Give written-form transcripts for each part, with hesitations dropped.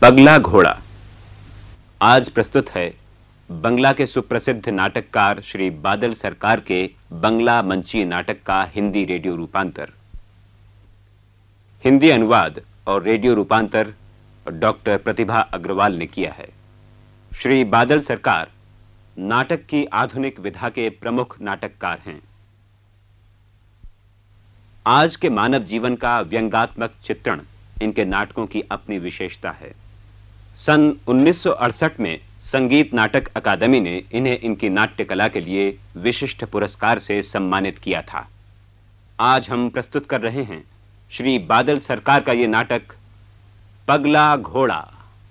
पगला घोड़ा। आज प्रस्तुत है बंगला के सुप्रसिद्ध नाटककार श्री बादल सरकार के बंगला मंचीय नाटक का हिंदी रेडियो रूपांतर। हिंदी अनुवाद और रेडियो रूपांतर डॉक्टर प्रतिभा अग्रवाल ने किया है। श्री बादल सरकार नाटक की आधुनिक विधा के प्रमुख नाटककार हैं। आज के मानव जीवन का व्यंग्यात्मक चित्रण इनके नाटकों की अपनी विशेषता है। सन 1968 में संगीत नाटक अकादमी ने इन्हें इनकी नाट्य कला के लिए विशिष्ट पुरस्कार से सम्मानित किया था। आज हम प्रस्तुत कर रहे हैं श्री बादल सरकार का ये नाटक पगला घोड़ा।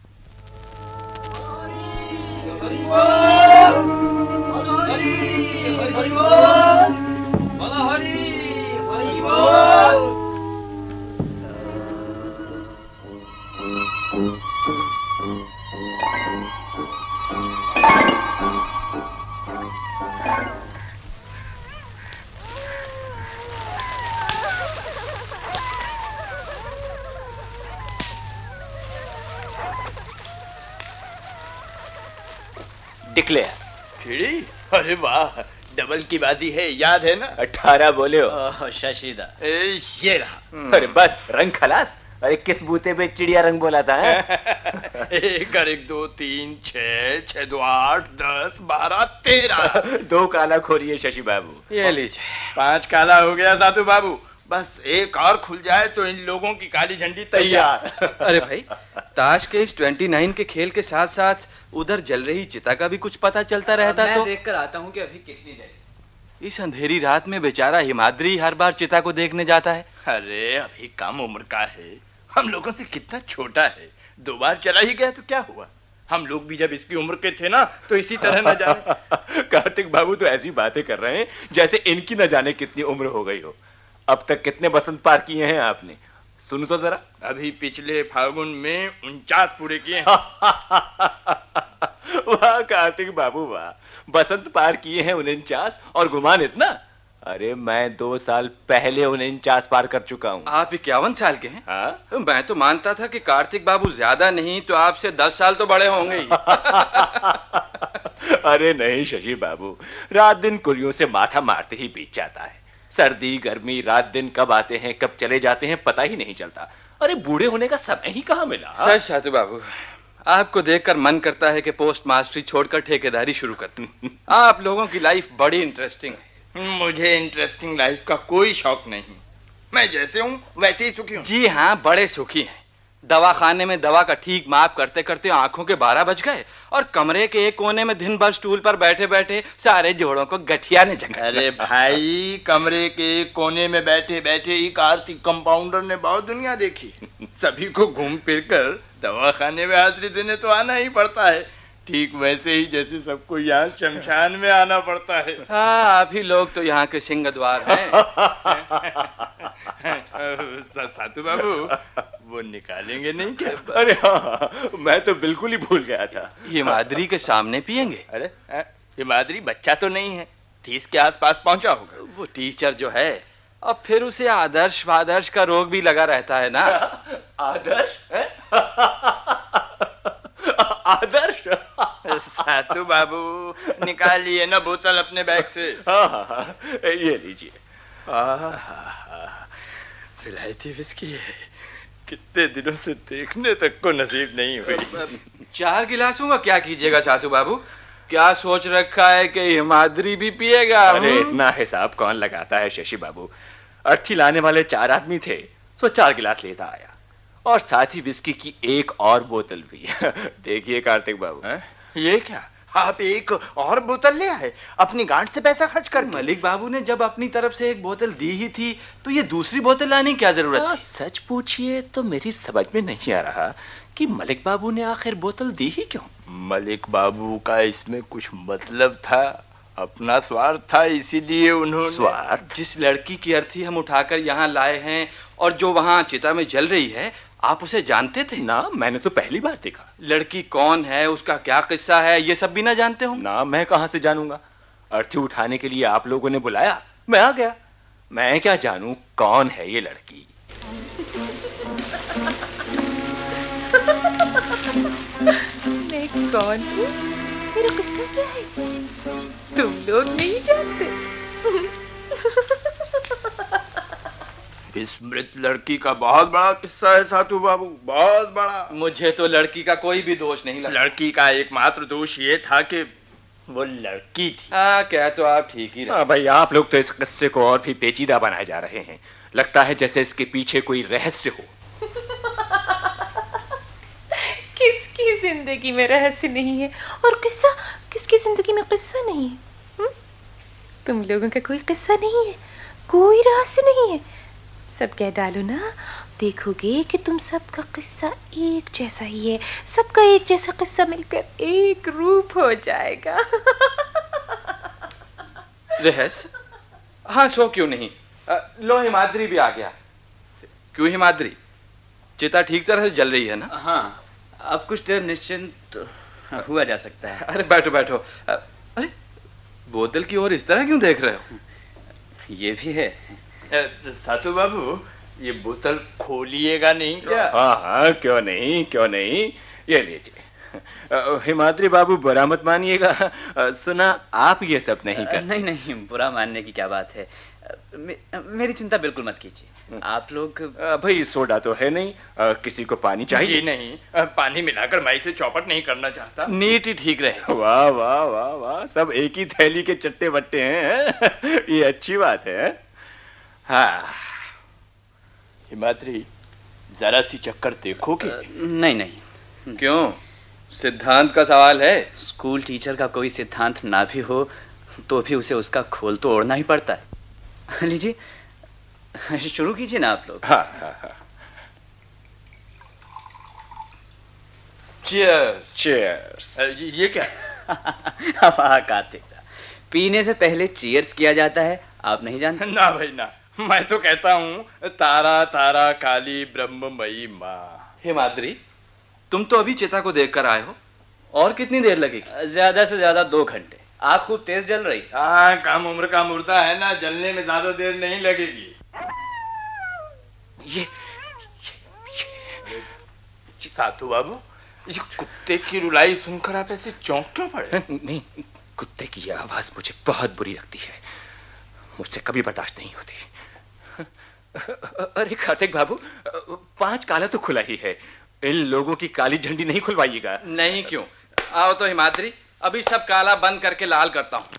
डिक्लेयर। चिड़ी, अरे वाह, डबल की बाजी है, याद है ना? 18 बोले हो। शशिदा ये रहा। अरे बस रंग खलास। अरे किस बूते पे चिड़िया रंग बोला था? 1 और 1 2 3 6 6 2 8 10 12 13 2 काला खोरिए शशि बाबू। ये लीजिए 5 काला हो गया साधु बाबू। बस एक और खुल जाए तो इन लोगों की काली झंडी तैयार। अरे भाई, ताश के इस 29 के खेल के साथ साथ उधर जल रही चिता का भी कुछ पता चलता रहता तो। मैं देखकर आता हूँ कि अभी कितनी जली। इस अंधेरी रात में बेचारा हिमाद्री हर बार चिता को देखने जाता है। अरे अभी कम उम्र का है, हम लोगों से कितना छोटा है। 2 बार चला ही गया तो क्या हुआ? हम लोग भी जब इसकी उम्र के थे ना तो इसी तरह न जाने। कार्तिक बाबू तो ऐसी बातें कर रहे हैं जैसे इनकी न जाने कितनी उम्र हो गई हो। अब तक कितने बसंत पार किए हैं आपने? सुनो तो जरा। अभी पिछले फागुन में 49 पूरे किए हैं। वाह कार्तिक बाबू वाह, बसंत पार किए हैं 49 और गुमान इतना। अरे मैं 2 साल पहले 49 पार कर चुका हूँ। आप 51 साल के हैं? हाँ? मैं तो मानता था कि कार्तिक बाबू ज्यादा नहीं तो आपसे 10 साल तो बड़े होंगे ही। अरे नहीं शशि बाबू, रात दिन कुरियों से माथा मारते ही बीत जाता है। सर्दी गर्मी रात दिन कब आते हैं कब चले जाते हैं पता ही नहीं चलता। अरे बूढ़े होने का समय ही कहाँ मिला। सच साधु बाबू, आपको देखकर मन करता है कि पोस्ट मास्टरी छोड़कर ठेकेदारी शुरू करते हैं। आप लोगों की लाइफ बड़ी इंटरेस्टिंग है। मुझे इंटरेस्टिंग लाइफ का कोई शौक नहीं। मैं जैसे हूँ वैसे ही सुखी हूँ। जी हाँ, बड़े सुखी हैं। दवाखाने में दवा का ठीक माप करते करते आंखों के 12 बज गए और कमरे के एक कोने में दिन भर स्टूल पर बैठे बैठे सारे जोड़ों को गठिया ने जगा। अरे भाई, कमरे के एक कोने में बैठे बैठे ही कार्तिक कंपाउंडर ने बहुत दुनिया देखी। सभी को घूम फिर कर दवाखाने में हाजिरी देने तो आना ही पड़ता है, ठीक वैसे ही जैसे सबको यहाँ शमशान में आना पड़ता है। हाँ, आप ही लोग तो यहाँ के सिंहद्वार हैं। सातू बाबू, वो निकालेंगे नहीं क्या? अरे हाँ, मैं तो बिल्कुल ही भूल गया था। हिमाद्री के सामने पियेंगे? अरे हिमाद्री बच्चा तो नहीं है, 30 के आसपास पहुंचा होगा। वो टीचर जो है, अब फिर उसे आदर्श वादर्श का रोग भी लगा रहता है ना। आदर्श है? आदर्श? सातू बाबू, निकालिए ना बोतल अपने बैग से। हाँ, ये लीजिए। विलायती विस्की है, कितने दिनों से देखने तक को नसीब नहीं हुई। 4 गिलासों का क्या कीजिएगा सातू बाबू? क्या सोच रखा है कि हिमाद्री भी पिएगा? अरे इतना हिसाब कौन लगाता है शशि बाबू। अर्थी लाने वाले 4 आदमी थे तो 4 गिलास लेता आया और साथ ही विस्की की एक और बोतल भी। देखिए कार्तिक बाबू। ये क्या, आप एक और बोतल ले आए अपनी गांठ से पैसा खर्च कर? मलिक बाबू ने जब अपनी तरफ से एक बोतल दी ही थी तो ये दूसरी बोतल लाने की क्या जरूरत थी? सच पूछिए तो मेरी समझ में नहीं आ रहा कि मलिक बाबू ने आखिर बोतल दी ही क्यों। मलिक बाबू का इसमें कुछ मतलब था, अपना स्वार्थ था, इसीलिए उन्होंने। स्वार्थ? जिस लड़की की अर्थी हम उठाकर यहाँ लाए हैं और जो वहाँ चिता में जल रही है, आप उसे जानते थे? ना, मैंने तो पहली बार देखा। लड़की कौन है, उसका क्या किस्सा है, ये सब भी ना जानते हो? ना, मैं कहाँ से जानूंगा। अर्थी उठाने के लिए आप लोगों ने बुलाया, मैं आ गया। मैं क्या जानूं कौन है ये लड़की। कौन हूँ, मेरा किस्सा क्या है, तुम लोग नहीं जानते। इस मृत लड़की का बहुत बड़ा किस्सा है साधु बाबू, बहुत बड़ा। मुझे तो लड़की का कोई भी दोष नहीं लगा। लड़की का एकमात्र दोष ये था कि वो लड़की थी। हाँ, क्या तो आप ठीक ही रहे। भाई आप लोग तो इस किस्से को और भी पेचीदा बनाए जा रहे हैं। लगता है जैसे इसके पीछे कोई रहस्य हो। किसकी जिंदगी में रहस्य नहीं है और किस्सा किसकी जिंदगी में किस्सा नहीं है? तुम लोगों का कोई किस्सा नहीं है, कोई रहस्य नहीं है। सब कह डालो ना, देखोगे कि तुम सबका किस्सा एक जैसा ही है। सबका एक जैसा किस्सा मिलकर एक रूप हो जाएगा। रहस्य? हाँ, सो क्यों नहीं। लो, हिमाद्री भी आ गया। क्यों हिमाद्री, चिता ठीक तरह से जल रही है ना? हाँ, अब कुछ देर निश्चिंत हुआ जा सकता है। अरे बैठो बैठो। अरे बोतल की ओर इस तरह क्यों देख रहे हो? ये भी है। साधु बाबू, ये बोतल खोलिएगा नहीं क्या? हाँ हाँ, क्यों नहीं, क्यों नहीं, ये लीजिए। हिमाद्री बाबू बुरा मत मानिएगा, सुना आप ये सब नहीं कर। नहीं नहीं, बुरा मानने की क्या बात है। मेरी चिंता बिल्कुल मत कीजिए। आप लोग भाई सोडा तो है नहीं, किसी को पानी चाहिए? जी नहीं, पानी मिलाकर मैं इसे चौपट नहीं करना चाहता। नीट ही ठीक रहे। वाह वाह वाह वाह, सब एक ही थैली के चट्टे बट्टे हैं। ये अच्छी बात है। हाँ हिमाद्री, जरा सी चक्कर देखोगे? नहीं नहीं। क्यों, सिद्धांत का सवाल है? स्कूल टीचर का कोई सिद्धांत ना भी हो तो भी उसे उसका खोल तो ओढ़ना ही पड़ता है। लीजिए, शुरू कीजिए ना आप लोग। हाँ हाँ हाँ। चीयर्स। चीयर्स। ये क्या? वाह कार्तिक, पीने से पहले चीयर्स किया जाता है, आप नहीं जानते? ना भाई ना, मैं तो कहता हूँ तारा तारा काली ब्रह्ममयी माँ। हिमाद्री, तुम तो अभी चिता को देखकर आए हो, और कितनी देर लगेगी? ज्यादा से ज्यादा 2 घंटे। आग खूब तेज जल रही। हाँ, कम उम्र का मुर्दा है ना, जलने में ज्यादा देर नहीं लगेगी। ये साधु बाबू, ये कुत्ते की रुलाई सुनकर आप ऐसे चौंक क्यों पड़े? नहीं, कुत्ते की ये आवाज मुझे बहुत बुरी लगती है, मुझसे कभी बर्दाश्त नहीं होती। अरे कार्तिक बाबू, 5 काला तो खुला ही है, इन लोगों की काली झंडी नहीं खुलवाइएगा। नहीं क्यों? आओ तो हिमाद्री, अभी सब काला बंद करके लाल करता हूं।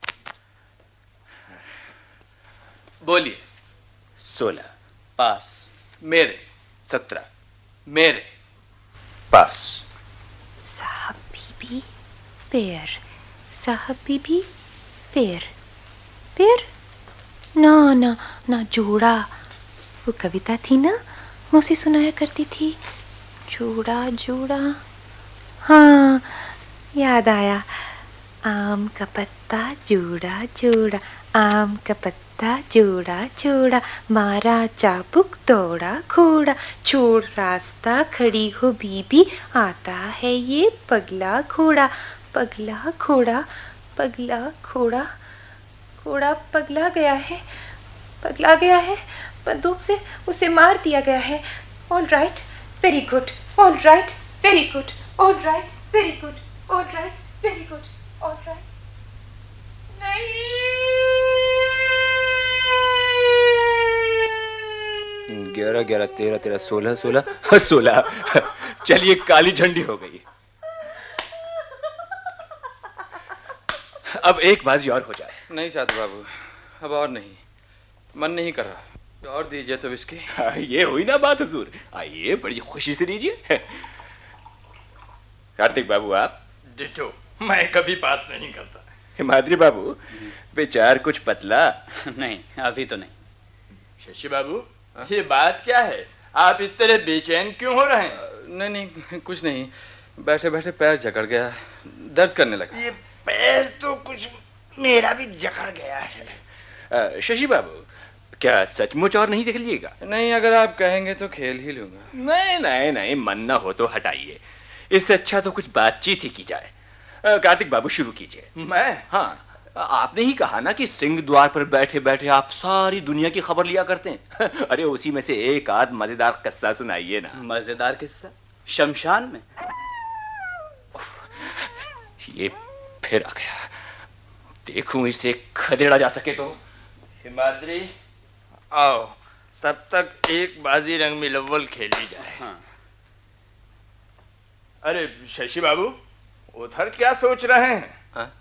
बोलिए। 16 पास। मेरे 17 मेरे पास। साहब बीबी पेड़, साहब बीबी पेड़, पेड़ ना ना ना, जोड़ा। वो कविता थी ना, मैं उसे सुनाया करती थी, जोड़ा जोड़ा। हाँ याद आया, आम का पत्ता जोड़ा जोड़ा, आम का पत्ता जोड़ा जोड़ा, मारा चाबुक दौड़ा घोड़ा, छोड़ रास्ता खड़ी हो बीबी, आता है ये पगला घोड़ा, पगला घोड़ा, पगला घोड़ा, घोड़ा पगला गया है, पगला गया है, बंदूक से उसे मार दिया गया है। All right, very good, all right, very good, all right, very good, all right, very good, all right. नहीं, 11 11 13 13 16 16 16। चलिए, काली झंडी हो गई। अब एक बाजी और हो जाए। नहीं साधु बाबू, अब और नहीं, मन नहीं कर रहा। और दीजिए तो विस्की। ये हुई ना बात हुजूर, आइए बड़ी खुशी से लीजिए। कार्तिक बाबू, आप? डिटो, मैं कभी पास नहीं करता। हिमाद्री बाबू, विचार कुछ पतला? नहीं, अभी तो नहीं। शशि बाबू, ये बात क्या है? आप इस तरह बेचैन क्यों हो रहे हैं? नहीं नहीं, कुछ नहीं, बैठे बैठे पैर जकड़ गया, दर्द करने लगा। ये पैर तो कुछ मेरा भी जकड़ गया है। शशि बाबू, क्या सचमुच और नहीं देख लीजिएगा? नहीं, अगर आप कहेंगे तो खेल ही लूंगा। नहीं नहीं नहीं, मन ना हो तो हटाइए, इससे अच्छा तो कुछ बातचीत ही की जाए। कार्तिक बाबू, शुरू कीजिए। मैं? हाँ, आपने ही कहा ना कि सिंह द्वार पर बैठे बैठे आप सारी दुनिया की खबर लिया करते हैं। अरे उसी में से एक आध मजेदार किस्सा सुनाइए ना। मजेदार किस्सा? शमशान में? ये फिर आ गया। देखूं इसे खदेड़ा जा सके तो। हिमाद्री आओ, तब तक एक बाजी रंग में लव्वल खेली जाए। हाँ। अरे शशि बाबू, उधर क्या सोच रहे हैं? हाँ?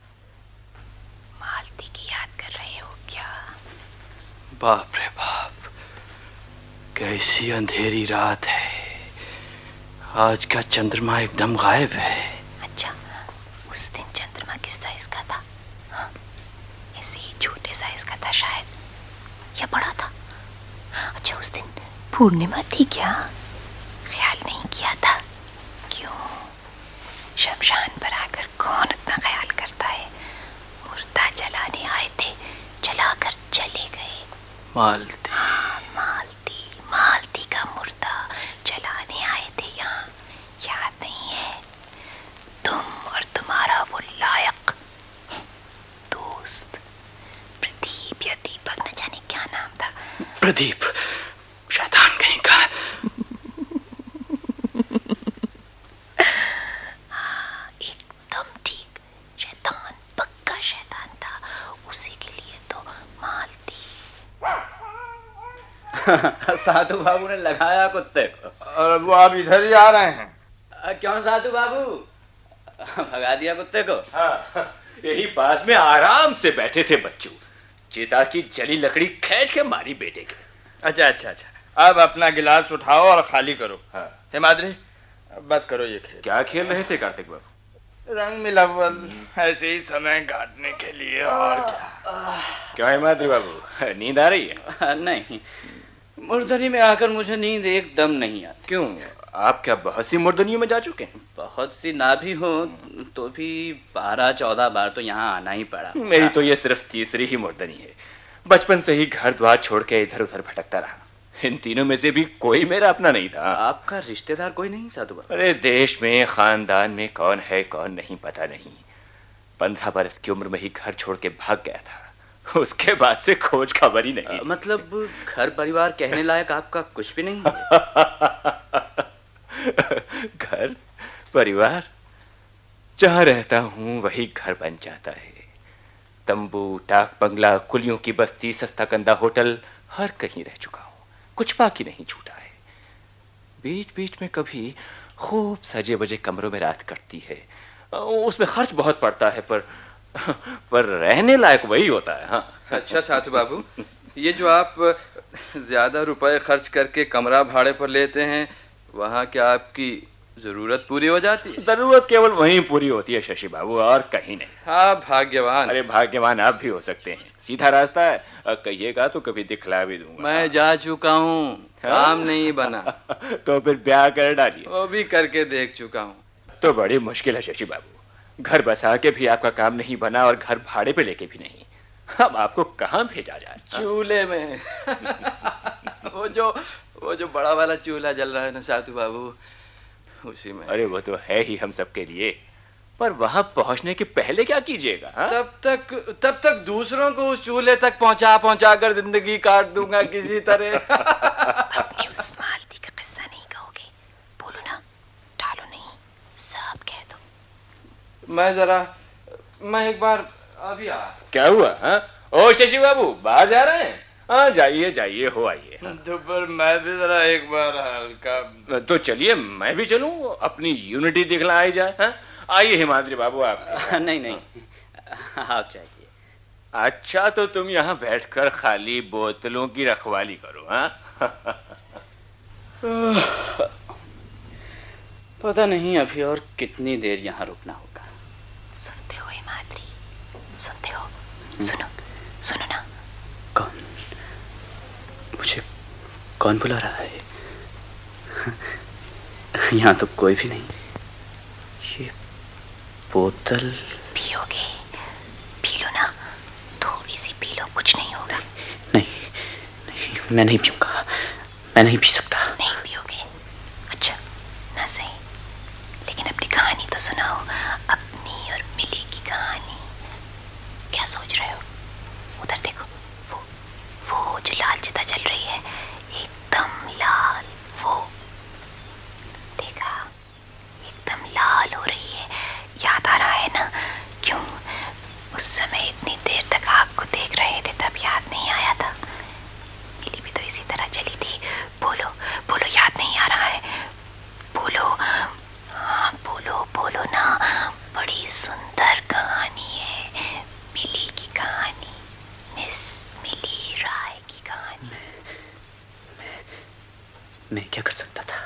मालती की याद कर रहे हो क्या? बाप रे बाप, कैसी अंधेरी रात है। आज का चंद्रमा एकदम गायब है। अच्छा, उस दिन चंद्रमा किस साइज का था? हाँ, ऐसे ही छोटे साइज का था शायद, या बड़ा था? अच्छा, उस दिन पूर्णिमा थी क्या? ख्याल नहीं किया था। क्यों? शमशान पर आकर कौन उतना ख्याल करता है? मुर्दा जलाने आए थे, जलाकर चले गए। मालती, हाँ, मालती का मुर्दा जलाने आए थे यहाँ, याद नहीं है? तुम और तुम्हारा वो लायक दोस्त प्रदीप या दीपक, न जाने क्या नाम था। प्रदीप, शैतान कहीं का। एकदम ठीक, शैतान, पक्का शैतान था। उसी के लिए तो मालती। साधु बाबू ने लगाया कुत्ते को। और वो आप इधर ही आ रहे हैं? क्यों साधु बाबू, भगा दिया कुत्ते को? हाँ, यही पास में आराम से बैठे थे बच्चू। चिता की जली लकड़ी खींच के मारी बेटे के। अच्छा अच्छा अच्छा, अब अपना गिलास उठाओ और खाली करो। हाँ। हिमाद्री, बस करो ये खेल। क्या खेल रहे थे कार्तिक बाबू? रंग मिलावल, ऐसे ही समय काटने के लिए, और क्या। क्या हिमाद्री बाबू, नींद आ रही है? नहीं, मुर्दनी में आकर मुझे नींद एकदम नहीं आती। क्यों, आप क्या बहुत सी मुर्दनियों में जा चुके हैं? बहुत सी ना भी हो तो भी 12-14 बार तो यहाँ आना ही पड़ा। मेरी तो ये सिर्फ तीसरी ही मुर्दनी है। बचपन से ही घर द्वार छोड़ के इधर उधर भटकता रहा। इन तीनों में से भी कोई मेरा अपना नहीं था। आपका रिश्तेदार कोई नहीं साधु बाबू? अरे देश में खानदान में कौन है कौन नहीं पता नहीं। 15 बरस की उम्र में ही घर छोड़ के भाग गया था। उसके बाद से खोज खबर ही नहीं। मतलब घर परिवार कहने लायक आपका कुछ भी नहीं? घर परिवार, जहां रहता हूं वही घर बन जाता है। तंबू, डाक बंगला, कुलियों की बस्ती, सस्ता कंदा होटल, हर कहीं रह चुका हूं। कुछ बाकी नहीं छूटा है। बीच बीच में कभी खूब सजे बजे कमरों में रात कटती है। उसमें खर्च बहुत पड़ता है, पर रहने लायक वही होता है। हाँ। अच्छा साधु बाबू, ये जो आप ज्यादा रुपए खर्च करके कमरा भाड़े पर लेते हैं, वहाँ क्या आपकी जरूरत पूरी हो जाती है? जरूरत केवल वहीं पूरी होती है शशि बाबू, और कहीं नहीं। हाँ, भाग्यवान। अरे भाग्यवान आप भी हो सकते हैं। सीधा रास्ता है, कहिएगा तो कभी दिखला भी दूंगा। मैं जा चुका हूँ, काम नहीं बना। तो फिर ब्याह कर डालिए। वो भी करके देख चुका हूँ। तो बड़ी मुश्किल है शशि बाबू। घर बसा के भी आपका काम नहीं बना और घर भाड़े पे लेके भी नहीं। अब आपको कहाँ भेजा जाए? चूल्हे में। वो जो बड़ा वाला चूल्हा जल रहा है ना साधु बाबू, उसी में। अरे वो तो है ही हम सबके लिए, पर वहां पहुंचने के पहले क्या कीजिएगा? हाँ? तब तक दूसरों को उस चूल्हे तक पहुंचा कर जिंदगी काट दूंगा किसी तरह। अपनी उस मालती का किस्सा नहीं कहोगे? बोलो ना, टालो नहीं, सब कह दो। मैं एक बार अभी आ। क्या हुआ? हाँ? ओ शशि बाबू, बाहर जा रहे हैं? हाँ, जाइए जाइए, हो आइए। हाँ। तो पर मैं भी जरा एक बार हल्का। तो चलिए मैं भी चलूं, अपनी यूनिटी दिखला आई जाए। हाँ? आइए हिमाद्री बाबू आप। नहीं, आप चाहिए। अच्छा, तो तुम यहाँ बैठकर खाली बोतलों की रखवाली करो। हाँ? पता नहीं अभी और कितनी देर यहाँ रुकना होगा। सुनते हो हिमाद्री, सुनते हो? सुनो ना। कौन? मुझे कौन बुला रहा है? यहाँ तो कोई भी नहीं। ये बोतल पियोगे? पी लो ना, थोड़ी सी पी लो, कुछ नहीं होगा। नहीं, मैं नहीं पीऊंगा। मैं नहीं पी सकता। नहीं पियोगे? अच्छा, ना सही, लेकिन अपनी कहानी तो सुनाओ, अपनी और मिली की कहानी। क्या सोच रहे हो? उधर देखो, वो जो लाल चिता जल रही है, एकदम लाल। वो देखा, एकदम लाल हो रही है। याद आ रहा उस समय इतनी देर तक आग को देख रहे थे, तब याद नहीं आया था। मिली भी तो इसी तरह चली थी। बोलो बोलो, याद नहीं आ रहा है? बोलो, हाँ बोलो बोलो ना। बड़ी सुंदर कहानी है, मिली की कहानी, मिस मिली राय की कहानी। मैं क्या कर सकता था?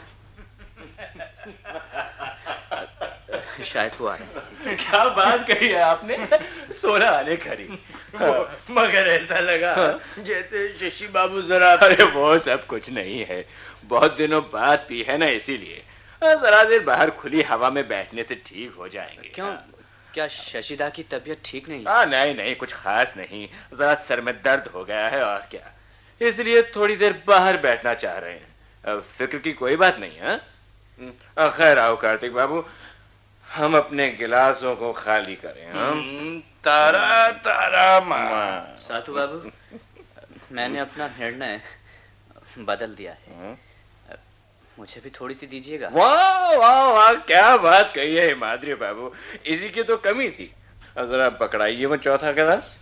शायद वो आ रहे। क्या बात कही है आपने, 16 आने खरी। मगर ऐसा लगा जैसे शशि बाबू जरा। अरे वो सब कुछ नहीं है, बहुत दिनों बाद पी है ना, इसीलिए। जरा देर बाहर खुली हवा में बैठने से ठीक हो जाएंगे। क्यों, क्या शशिदा की तबीयत ठीक नहीं? नहीं नहीं, कुछ खास नहीं, जरा सर में दर्द हो गया है और क्या, इसलिए थोड़ी देर बाहर बैठना चाह रहे हैं। फिक्र की कोई बात नहीं है। खैर आओ कार्तिक बाबू, हम अपने गिलासों को खाली करें। हम तारा तारा माँ। साधु बाबू, मैंने अपना निर्णय बदल दिया है। मुझे भी थोड़ी सी दीजिएगा। वाह वाह वाह, क्या बात कही है हिमाद्री बाबू, इसी की तो कमी थी। जरा पकड़ाइए वो चौथा गिलास।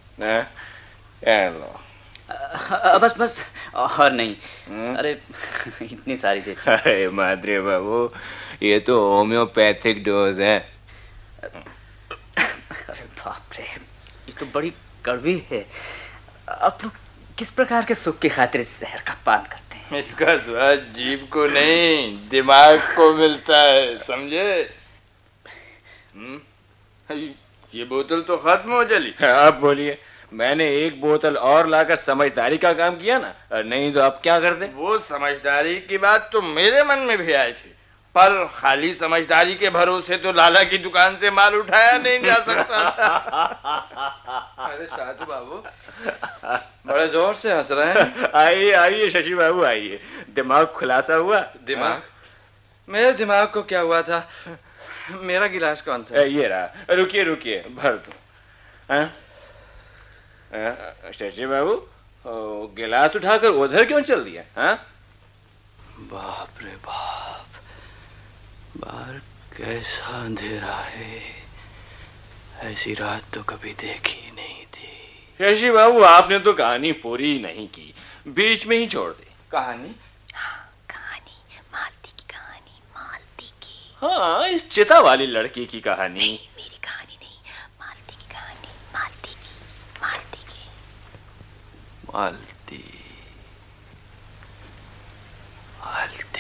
लो। बस बस, और नहीं। अरे इतनी सारी दे। अरे हिमाद्री बाबू, ये तो होम्योपैथिक डोज है। अरे बाप रे, ये तो बड़ी कड़वी है। आप लोग किस प्रकार के सुख की खातिर इस जहर का पान करते हैं? इसका स्वाद जीभ को नहीं, दिमाग को मिलता है, समझे? ये बोतल तो खत्म हो चली। आप बोलिए, मैंने एक बोतल और लाकर समझदारी का काम किया ना, नहीं तो आप क्या करते? वो समझदारी की बात तो मेरे मन में भी आई थी, पर खाली समझदारी के भरोसे तो लाला की दुकान से माल उठाया नहीं जा सकता था। अरे साधु बाबू, बड़े जोर से हंस रहे हैं। आइए आइए शशि बाबू आइए, दिमाग खुलासा हुआ? दिमाग? मेरे दिमाग को क्या हुआ था? मेरा गिलास कौन सा है? ये रहा, रुकिए रुकिए, भर दूं। शशि बाबू, गिलास उठाकर उधर क्यों चल दिया? बाप रे बाप, बाहर कैसा अंधेरा है, ऐसी रात तो कभी देखी नहीं थी। शशि बाबू, आपने तो कहानी पूरी नहीं की, बीच में ही छोड़ दी। कहानी? हाँ, कहानी मालती की कहानी, मालती की। हाँ, इस चिता वाली लड़की की कहानी। नहीं, मेरी कहानी नहीं, मालती की कहानी, मालती की, मालती की। मालती, मालती।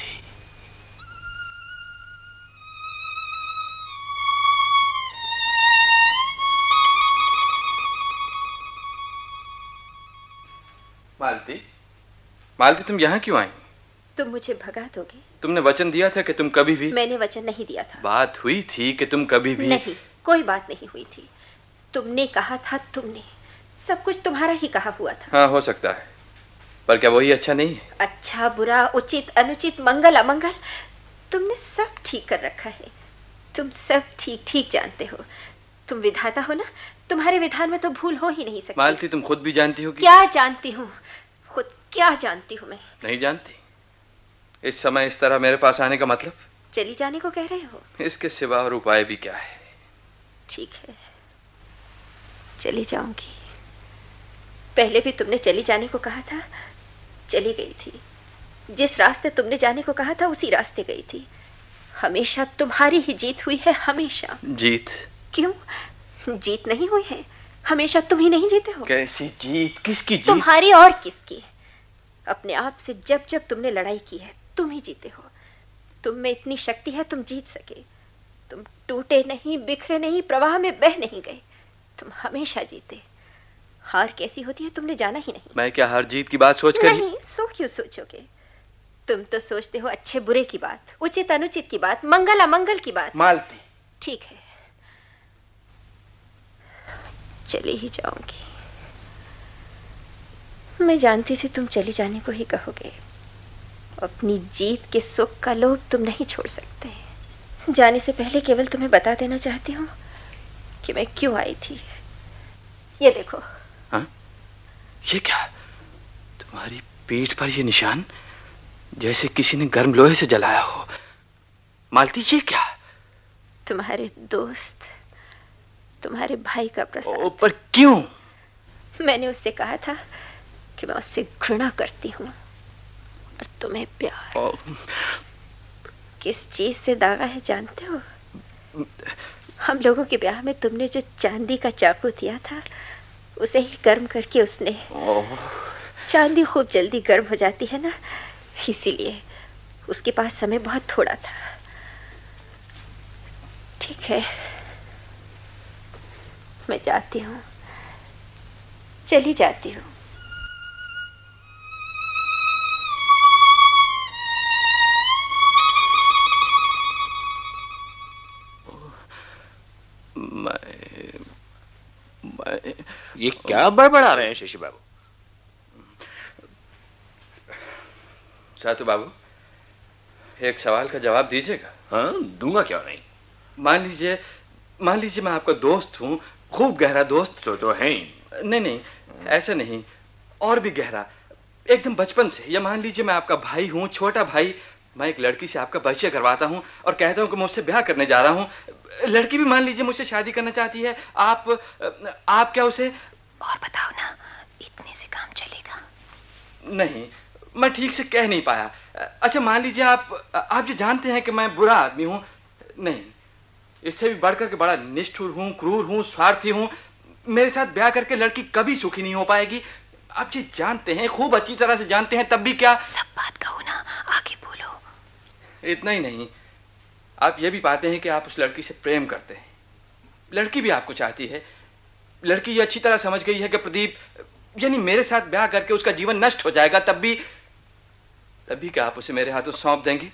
मालती, मालती, तुम यहाँ क्यों आई? तुम मुझे भगा दोगे? तुमने वचन दिया था कि तुम कभी भी। मैंने वचन नहीं दिया था। बात हुई थी कि तुम कभी भी। नहीं, कोई बात नहीं हुई थी। तुमने कहा था, तुमने सब कुछ तुम्हारा ही कहा हुआ था। हाँ, हो सकता है, पर क्या वही अच्छा नहीं है? अच्छा बुरा, उचित अनुचित, मंगल अमंगल, तुमने सब ठीक कर रखा है। तुम सब ठीक ठीक जानते हो। तुम विधाता हो ना, तुम्हारे विधान में तो भूल हो ही नहीं सकती। मालती, तुम खुद भी जानती हो कि... क्या जानती हूँ? खुद क्या जानती हूँ मैं? नहीं जानती? इस समय इस तरह मेरे पास आने का मतलब? चली जाने को कह रहे हो? इसके सिवा और उपाय भी क्या है? ठीक है, चली जाऊंगी। पहले भी तुमने चली जाने को कहा था, चली गई थी। जिस रास्ते तुमने जाने को कहा था उसी रास्ते गई थी। हमेशा तुम्हारी ही जीत हुई है, हमेशा। जीत? क्यों जीत नहीं हुई है? हमेशा तुम ही नहीं जीते हो। कैसी जीत? किसकी जीत? तुम्हारी और किसकी? अपने आप से जब जब तुमने लड़ाई की है, तुम ही जीते हो। तुम में इतनी शक्ति है, तुम जीत सके। तुम टूटे नहीं, बिखरे नहीं, प्रवाह में बह नहीं गए। तुम हमेशा जीते। हार कैसी होती है तुमने जाना ही नहीं। मैं क्या हर जीत की बात सोच कर? नहीं, सो क्यों सोचोगे? तुम तो सोचते हो अच्छे बुरे की बात, उचित अनुचित की बात, मंगल अमंगल की बात। मालती, ठीक है, चली ही जाऊंगी। मैं जानती थी तुम चली जाने को ही कहोगे। अपनी जीत के सुख का लोभ तुम नहीं छोड़ सकते। जाने से पहले केवल तुम्हें बता देना चाहती हूँ कि मैं क्यों आई थी। ये देखो। हाँ? ये क्या? तुम्हारी पीठ पर ये निशान, जैसे किसी ने गर्म लोहे से जलाया हो। मालती, ये क्या? तुम्हारे दोस्त, तुम्हारे भाई का प्रसाद। पर क्यों? मैंने उससे कहा था कि मैं उससे घृणा करती हूँ और तुम्हें प्यार। किस चीज से दागा है जानते हो? हम लोगों के ब्याह में तुमने जो चांदी का चाकू दिया था उसे ही गर्म करके उसने। चांदी खूब जल्दी गर्म हो जाती है ना, इसीलिए उसके पास समय बहुत थोड़ा था। ठीक है, मैं जाती हूँ, चली जाती हूँ। ये क्या बड़बड़ा रहे हैं शशि बाबू? सातु बाबू, एक सवाल का जवाब दीजिएगा। हाँ, दूंगा, क्यों नहीं। मान लीजिए मैं आपका दोस्त हूँ, खूब गहरा दोस्त। तो है ही। नहीं, ऐसा नहीं, और भी गहरा, एकदम बचपन से। या मान लीजिए मैं आपका भाई हूँ, छोटा भाई। मैं एक लड़की से आपका परिचय करवाता हूँ और कहता हूँ कि मैं उससे ब्याह करने जा रहा हूँ। लड़की भी मान लीजिए मुझसे शादी करना चाहती है। आप क्या उसे? और बताओ ना, इतने से काम चलेगा? नहीं, मैं ठीक से कह नहीं पाया। अच्छा, मान लीजिए आप जो जानते हैं कि मैं बुरा आदमी हूँ। नहीं, इससे भी बढ़कर के बड़ा निष्ठुर हूँ, क्रूर हूँ, स्वार्थी हूँ। मेरे साथ ब्याह करके लड़की कभी सुखी नहीं हो पाएगी। आप ये जानते हैं, खूब अच्छी तरह से जानते हैं, तब भी क्या? सब बात कहो ना, आगे बोलो। इतना ही नहीं, आप ये भी पाते हैं कि आप उस लड़की से प्रेम करते हैं। लड़की भी आपको चाहती है। लड़की ये अच्छी तरह समझ गई है कि प्रदीप यानी मेरे साथ ब्याह करके उसका जीवन नष्ट हो जाएगा, तब भी क्या आप उसे मेरे हाथों सौंप देंगे?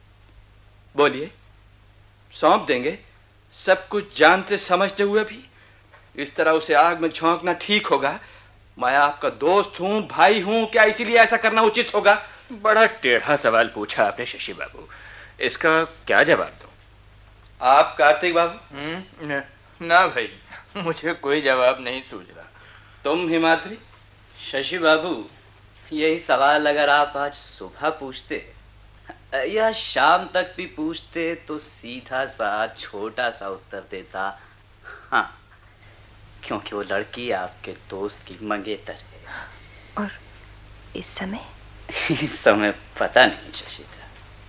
बोलिए, सौंप देंगे? सब कुछ जानते समझते हुए भी इस तरह उसे आग में झोंकना ठीक होगा? मैं आपका दोस्त हूं, भाई हूं, क्या इसीलिए ऐसा करना उचित होगा? बड़ा टेढ़ा सवाल पूछा आपने शशि बाबू, इसका क्या जवाब दूं? आप कार्तिक बाबू? ना भाई, मुझे कोई जवाब नहीं सूझ रहा। तुम हिमाद्री? शशि बाबू, यही सवाल अगर आप आज सुबह पूछते या शाम तक भी पूछते तो सीधा सा छोटा सा उत्तर देता हाँ, क्योंकि वो लड़की आपके दोस्त की मंगेतर है। और इस समय पता नहीं शशिधर,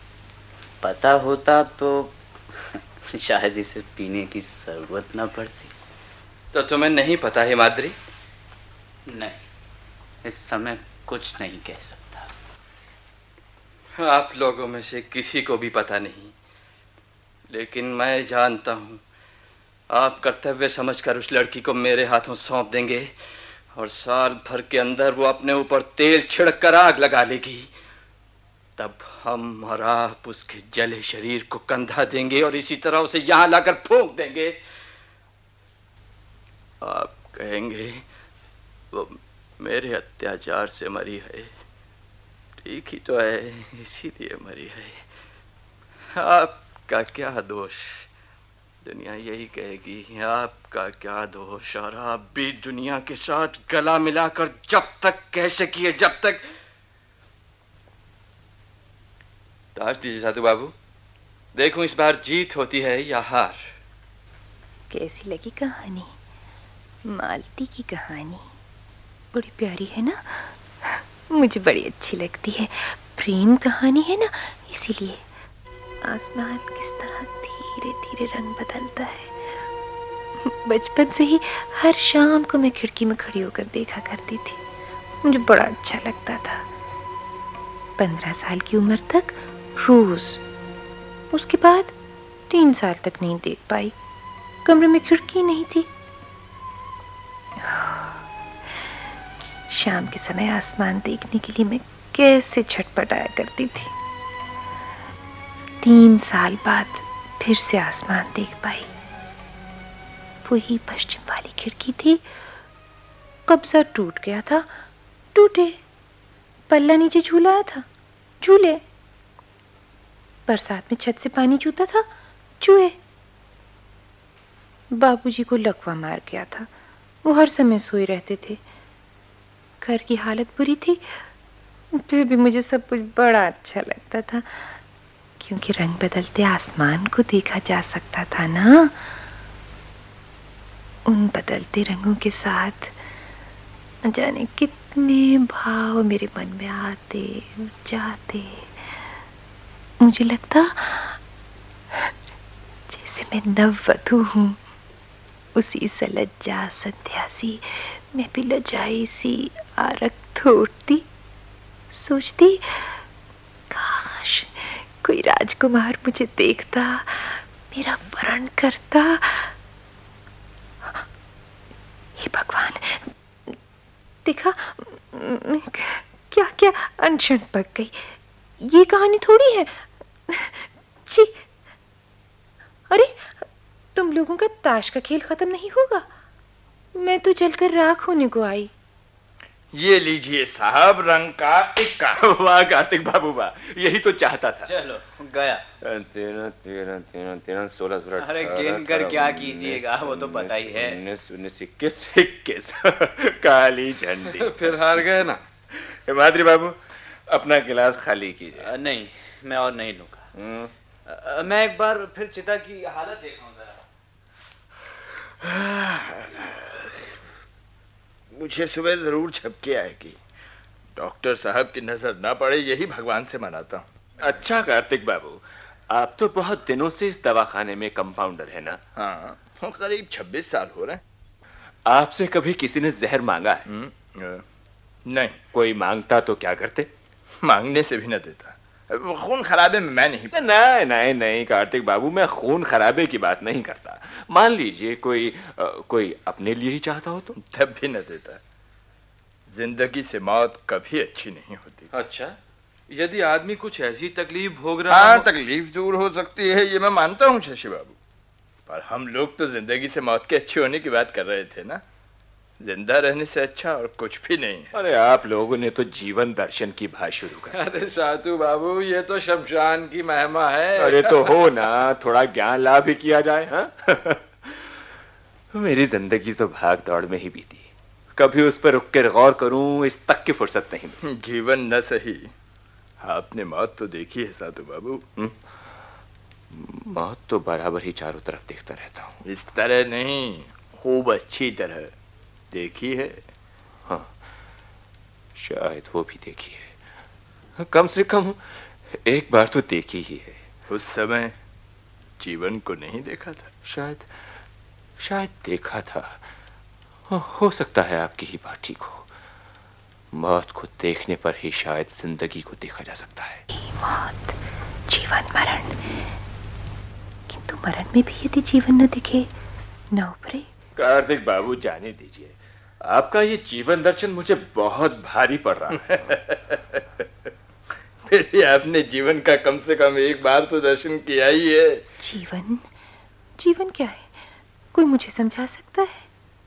पता होता तो शायद इसे पीने की जरूरत ना पड़ती। तो तुम्हें नहीं पता हिमाद्री? नहीं, इस समय कुछ नहीं कह सकता। आप लोगों में से किसी को भी पता नहीं, लेकिन मैं जानता हूं आप कर्तव्य समझकर उस लड़की को मेरे हाथों सौंप देंगे और साल भर के अंदर वो अपने ऊपर तेल छिड़क कर आग लगा लेगी। तब हम और आप उसके जले शरीर को कंधा देंगे और इसी तरह उसे यहां लाकर फूंक देंगे। आप कहेंगे वो मेरे अत्याचार से मरी है। ठीक ही तो है, इसीलिए मरी है। आपका क्या दोष? दुनिया यही कहेगी, आपका क्या दोष? और आप भी दुनिया के साथ गला मिलाकर जब तक कह सकिए, जब तक। ताश दीजिए साधु बाबू, देखूं इस बार जीत होती है या हार। कैसी लगी कहानी? मालती की कहानी बड़ी प्यारी है ना, मुझे बड़ी अच्छी लगती है। प्रेम कहानी है ना, इसीलिए आसमान किस तरह धीरे धीरे रंग बदलता है। बचपन से ही हर शाम को मैं खिड़की में खड़ी होकर देखा करती थी, मुझे बड़ा अच्छा लगता था। 15 साल की उम्र तक रोज, उसके बाद 3 साल तक नहीं देख पाई, कमरे में खिड़की नहीं थी। शाम के समय आसमान देखने के लिए मैं कैसे छटपटाया करती थी। 3 साल बाद फिर से आसमान देख पाई। वही पश्चिम वाली खिड़की थी, कब्जा टूट गया था, टूटे। पल्ला नीचे झूला आया था, झूले। बरसात में छत से पानी चूता था, चूहे। बाबूजी को लकवा मार गया था, वो हर समय सोए रहते थे। घर की हालत बुरी थी, फिर भी मुझे सब कुछ बड़ा अच्छा लगता था, क्योंकि रंग बदलते आसमान को देखा जा सकता था ना। उन बदलते रंगों के साथ न जाने कितने भाव मेरे मन में आते और जाते। मुझे लगता जैसे मैं नववधू हूँ, उसी सलज्जा संध्यासी मैं भी लजाई सी आरक्त उठती, सोचती काश कोई राजकुमार मुझे देखता, मेरा वरण करता। हे भगवान, देखा क्या क्या अनशन पक गई। ये कहानी थोड़ी है। छी, अरे तुम लोगों का ताश का खेल खत्म नहीं होगा। मैं तो जलकर राख होने को आई। ये लीजिए साहब, रंग का इक्का। वाह कार्तिक बाबू वाह, यही तो चाहता था। चलो गया। 13 13 13 13 16 16 अरे गिन कर क्या कीजिएगा, वो तो पता ही है। 19 19 21 21 काली झंडी। फिर हार गए ना। हिमाद्री बाबू, अपना गिलास खाली कीजिए। नहीं, मैं और नहीं लूंगा। मैं एक बार फिर चिता की हालत देखा हूं जरा। मुझे सुबह जरूर झपकी आएगी। डॉक्टर साहब की नजर ना पड़े, यही भगवान से मनाता हूँ। अच्छा कार्तिक बाबू, आप तो बहुत दिनों से इस दवाखाने में कंपाउंडर है ना? हाँ, करीब 26 साल हो रहे हैं। आपसे कभी किसी ने जहर मांगा है? नहीं। कोई मांगता तो क्या करते? मांगने से भी न देता। खून खराबे में मैं नहीं। नहीं नहीं नहीं कार्तिक बाबू, मैं खून खराबे की बात नहीं करता। मान लीजिए कोई अपने लिए ही चाहता हो तो? तब भी न देता। जिंदगी से मौत कभी अच्छी नहीं होती। अच्छा, यदि आदमी कुछ ऐसी तकलीफ भोग रहा हाँ, हो... तकलीफ दूर हो सकती है, ये मैं मानता हूँ शशि बाबू, पर हम लोग तो जिंदगी से मौत के अच्छे होने की बात कर रहे थे ना। जिंदा रहने से अच्छा और कुछ भी नहीं है। अरे आप लोगों ने तो जीवन दर्शन की बात शुरू कर। अरे साधु बाबू, ये तो शमशान की महिमा है। अरे तो हो ना, थोड़ा ज्ञान लाभ भी किया जाए। हाँ? मेरी जिंदगी तो भाग दौड़ में ही बीती, कभी उस पर रुक कर गौर करूं इस तक की फुर्सत नहीं मिली। जीवन न सही, आपने मौत तो देखी है साधु बाबू। मौत तो बराबर ही चारों तरफ देखता रहता हूँ। इस तरह नहीं, खूब अच्छी तरह देखी है। हाँ, शायद वो भी देखी है, कम से कम एक बार तो देखी ही है। उस समय जीवन को नहीं देखा था? शायद देखा था। हो सकता है आपकी ही बात ठीक हो। मौत को देखने पर ही शायद जिंदगी को देखा जा सकता है। मौत, जीवन, मरण, किंतु मरण में भी यदि जीवन न दिखे, न उभरे। कार्तिक बाबू जाने दीजिए, आपका ये जीवन दर्शन मुझे बहुत भारी पड़ रहा है। फिर भी आपने जीवन का कम से कम एक बार तो दर्शन किया ही है। जीवन? जीवन क्या है? कोई मुझे समझा सकता है?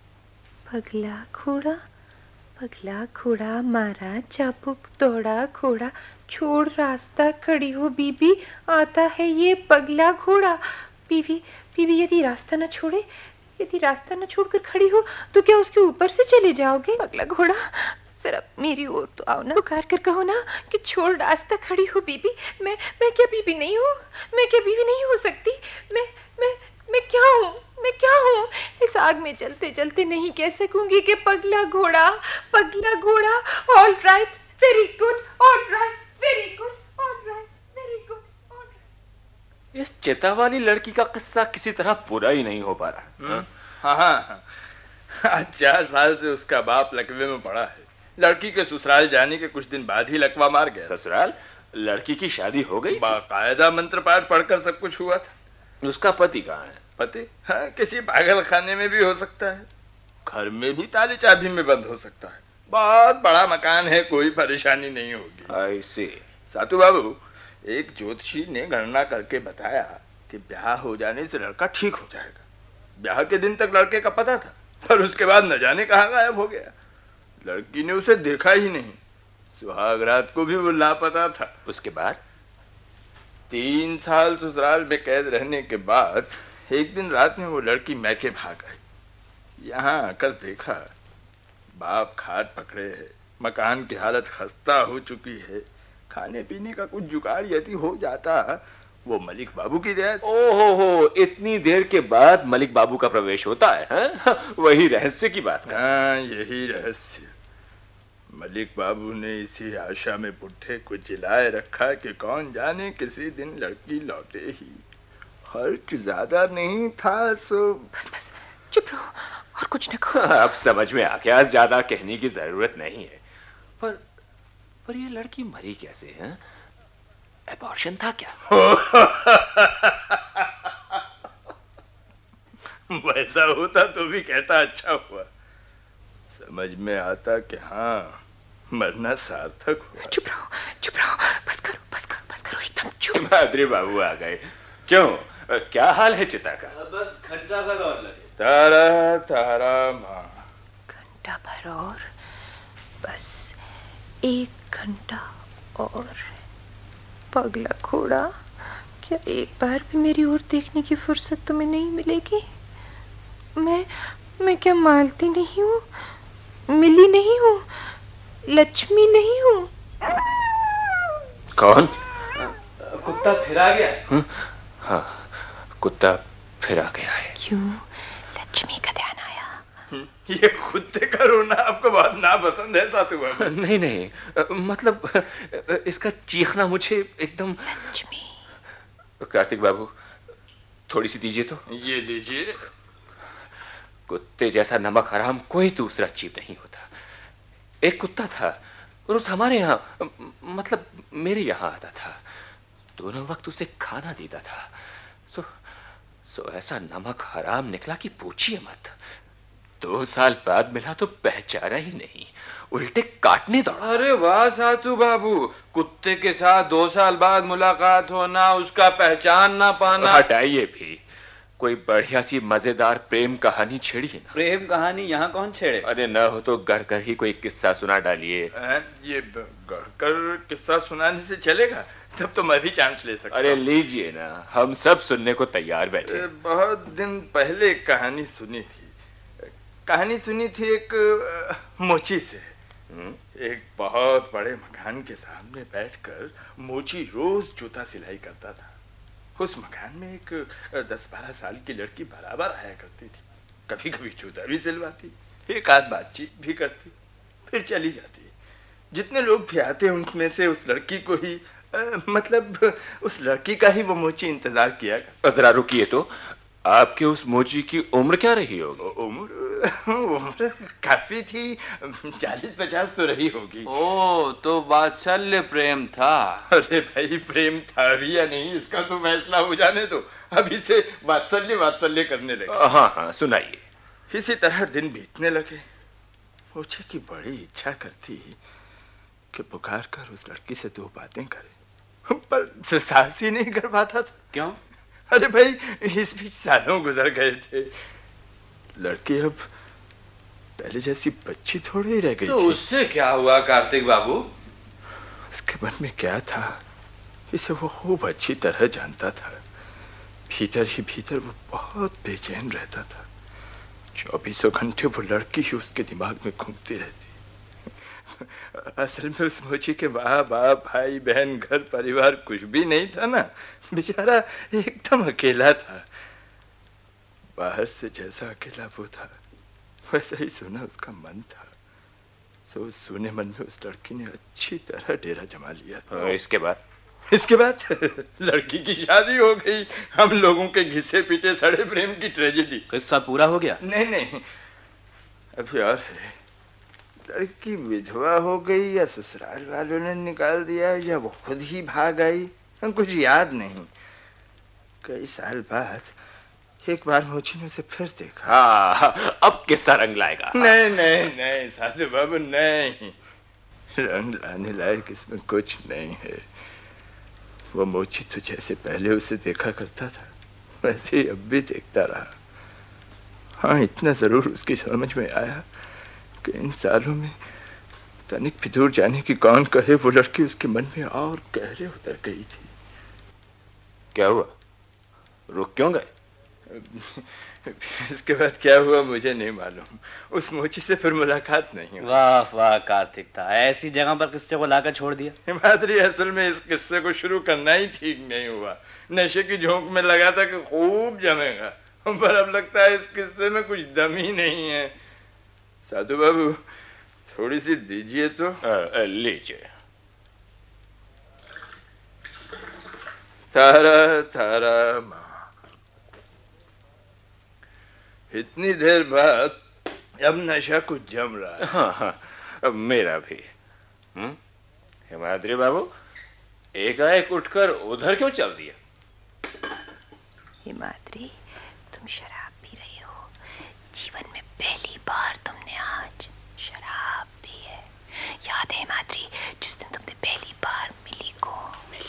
पगला घोड़ा मारा, चाबुक दौड़ा घोड़ा, छोड़ रास्ता खड़ी हो बीबी, आता है ये पगला घोड़ा। बीबी यदि रास्ता न छोड़े, यदि रास्ता न छोड़कर खड़ी हो तो क्या उसके ऊपर से चले जाओगे? पगला घोड़ा, जरा मेरी ओर तो आओ ना, पुकार कर कहो ना कि छोड़ रास्ता खड़ी हो बीबी। मैं क्या बीबी नहीं हूँ? मैं क्या बीबी नहीं हो सकती? मैं क्या हूँ? मैं क्या हूँ? इस आग में जलते जलते नहीं कह सकूंगी कि पगला घोड़ा, पगला घोड़ा। All right, very good, all right, very good, all right, very good, all right. इस चिता वाली लड़की का किस्सा किसी तरह पूरा ही नहीं हो पा रहा। हाँ, आज 4 साल से उसका बाप लकवे में पड़ा है। लड़की के ससुराल जाने के कुछ दिन बाद ही लकवा मार गया। ससुराल? लड़की की शादी हो गई? बाकायदा मंत्र पाठ पढ़कर सब कुछ हुआ था। उसका पति कहाँ है? पति? हाँ, किसी पागल खाने में भी हो सकता है, घर में भी ताले चाबी में बंद हो सकता है। बहुत बड़ा मकान है, कोई परेशानी नहीं होगी। ऐसे? सातू बाबू, एक ज्योतिषी ने गणना करके बताया कि ब्याह हो जाने से लड़का ठीक हो जाएगा। ब्याह के दिन तक लड़के का पता था, पर उसके बाद न जाने कहाँ गायब हो गया। लड़की ने उसे देखा ही नहीं। सुहाग रात को भी वो लापता था। उसके बाद 3 साल ससुराल में कैद रहने के बाद एक दिन रात में वो लड़की मैके भाग आई। यहाँ आकर देखा, बाप खाट पकड़े है, मकान की हालत खस्ता हो चुकी है। खाने पीने का कुछ जुगाड़ यदि हो जाता वो मलिक बाबू की रियायत। ओहो, इतनी देर के बाद मलिक बाबू का प्रवेश होता है, हैं? वही रहस्य की बात कर। हाँ, यही रहस्य। मलिक बाबू ने इसी आशा में बुढ़े को जिलाए रखा कि कौन जाने किसी दिन लड़की लौटे ही। खर्च ज्यादा नहीं था, सो बस बस चुप रहो और कुछ न कहो। अब समझ में आ गया, ज्यादा कहने की जरूरत नहीं है। पर ये लड़की मरी कैसे है? एबॉर्शन था क्या? वैसा होता तो भी कहता अच्छा हुआ। समझ में आता कि हाँ, मरना सार्थक हुआ। चुप रहो, बस करो एकदम चुप। मादरी बाबू आ गए। क्यों, क्या हाल है चिता का? बस घंटा भर और लगे। तारा तारा माँ। घंटा भर और, बस 1 घंटा और। पगला घोड़ा, क्या एक बार भी मेरी ओर देखने की फुर्सत तुम्हें नहीं मिलेगी? मैं क्या मालती नहीं हूँ, मिली नहीं हूँ, लक्ष्मी नहीं हूँ? कौन? कुत्ता फिर आ गया। हाँ, कुत्ता फिर आ गया है। क्यों? लक्ष्मी का ध्यान आया? ये कुत्ते का रोना आपको बहुत नापसंद है साधु बाबू? नहीं, मतलब इसका चीखना मुझे एकदम। लक्ष्मी। कार्तिक बाबू, थोड़ी सी दीजिए तो। ये लीजिए। कुत्ते जैसा नमक हराम कोई दूसरा जीव नहीं होता। एक कुत्ता था, रोज हमारे यहाँ, मतलब मेरे यहाँ आता था। दोनों वक्त उसे खाना देता था। सो ऐसा नमक हराम निकला कि पूछिए मत। 2 साल बाद मिला तो पहचाना ही नहीं, उल्टे काटने दौड़ा। अरे वाह साधु बाबू, कुत्ते के साथ 2 साल बाद मुलाकात होना, उसका पहचान ना पाना। हटाइए भी, कोई बढ़िया सी मजेदार प्रेम कहानी छेड़िए ना। प्रेम कहानी यहाँ कौन छेड़े? अरे न हो तो गढ़कर ही कोई किस्सा सुना डालिए। ये गढ़कर किस्सा सुनाने से चलेगा? तब तो मैं भी चांस ले सकता। अरे लीजिए ना, हम सब सुनने को तैयार बैठे। बहुत दिन पहले एक कहानी सुनी थी एक मोची से। एक बहुत बड़े मकान के सामने बैठकर मोची रोज जूता सिलाई करता था। उस मकान में एक 10-12 साल की लड़की बराबर आया करती थी। कभी कभी जूता भी सिलवाती, एक आध बातचीत भी करती, फिर चली जाती। जितने लोग भी आते उनमें से उस लड़की को ही मतलब उस लड़की का ही वो मोची इंतजार किया करता। जरा रुकिए तो, आपके उस मोची की उम्र क्या रही होगी? उम्र काफी थी, 40-50 तो रही होगी। ओ, तो वात्सल्य प्रेम था। अरे भाई, प्रेम था भी या नहीं इसका तो फैसला हो जाने दो। अभी से वात्सल्य करने लगे। हाँ, सुनाइए। इसी तरह दिन बीतने लगे। मोची की बड़ी इच्छा करती कि पुकार कर उस लड़की से 2 बातें करे, पर साहस ही नहीं कर पाता था। क्यों? अरे भाई, इस बीच सालों गुजर गए थे। लड़की अब पहले जैसी बच्ची थोड़ी ही रह गई तो थी। उससे क्या हुआ कार्तिक बाबू? उसके मन में क्या था इसे वो खूब अच्छी तरह जानता था। भीतर ही भीतर वो बहुत बेचैन रहता था। 24 घंटे वो लड़की ही उसके दिमाग में घूमती रहती। असल में उस मोची के माँ बाप, भाई बहन, घर परिवार कुछ भी नहीं था ना। बेचारा एकदम अकेला था। बाहर से जैसा अकेला वो था, वैसा ही सुना उसका मन था। सो सुने मन में उस लड़की ने अच्छी तरह डेरा जमा लिया था। इसके बाद लड़की की शादी हो गई। हम लोगों के घिसे पीटे सड़े प्रेम की ट्रेजेडी। किस्सा पूरा हो गया? नहीं, अभी और है। लड़की विधवा हो गई या ससुराल वालों ने निकाल दिया या वो खुद ही भाग आई, हम कुछ याद नहीं। कई साल बाद एक बार मोची ने उसे फिर देखा। हाँ, अब किस्सा रंग लाएगा। नहीं साधु बाबू, नहीं, रंग लाने लायक इसमें कुछ नहीं है। वो मोची तो जैसे पहले उसे देखा करता था वैसे ही अब भी देखता रहा। हाँ, इतना जरूर उसकी समझ में आया कि इन सालों में तनिक भी दूर जाने की कौन कहे, वो लड़की उसके मन में और गहरे उतर गई थी। क्या हुआ, रुक क्यों गए? इसके बाद क्या हुआ मुझे नहीं मालूम। उस मोची से फिर मुलाकात नहीं हुई। वाह वाह कार्तिक था, ऐसी जगह पर किस्से को लाकर छोड़ दिया। हिमाद्री, असल में इस किस्से को शुरू करना ही ठीक नहीं हुआ। नशे की झोंक में लगा था कि खूब जमेगा, पर अब लगता है इस किस्से में कुछ दम ही नहीं है। साधु बाबू, थोड़ी सी दीजिए तो। लीजिए। तारा तारा माँ, इतनी देर बाद अब नशा कुछ जम रहा है। हाँ हाँ, अब मेरा भी। हिमाद्री बाबू, एकाएक उठकर उधर क्यों चल दिया? हिमाद्री, तुम शराब पी रहे हो। जीवन में पहली बार तुमने आज शराब पी है। याद है हिमाद्री, जिस दिन तुमने पहली बार मिली को मिली।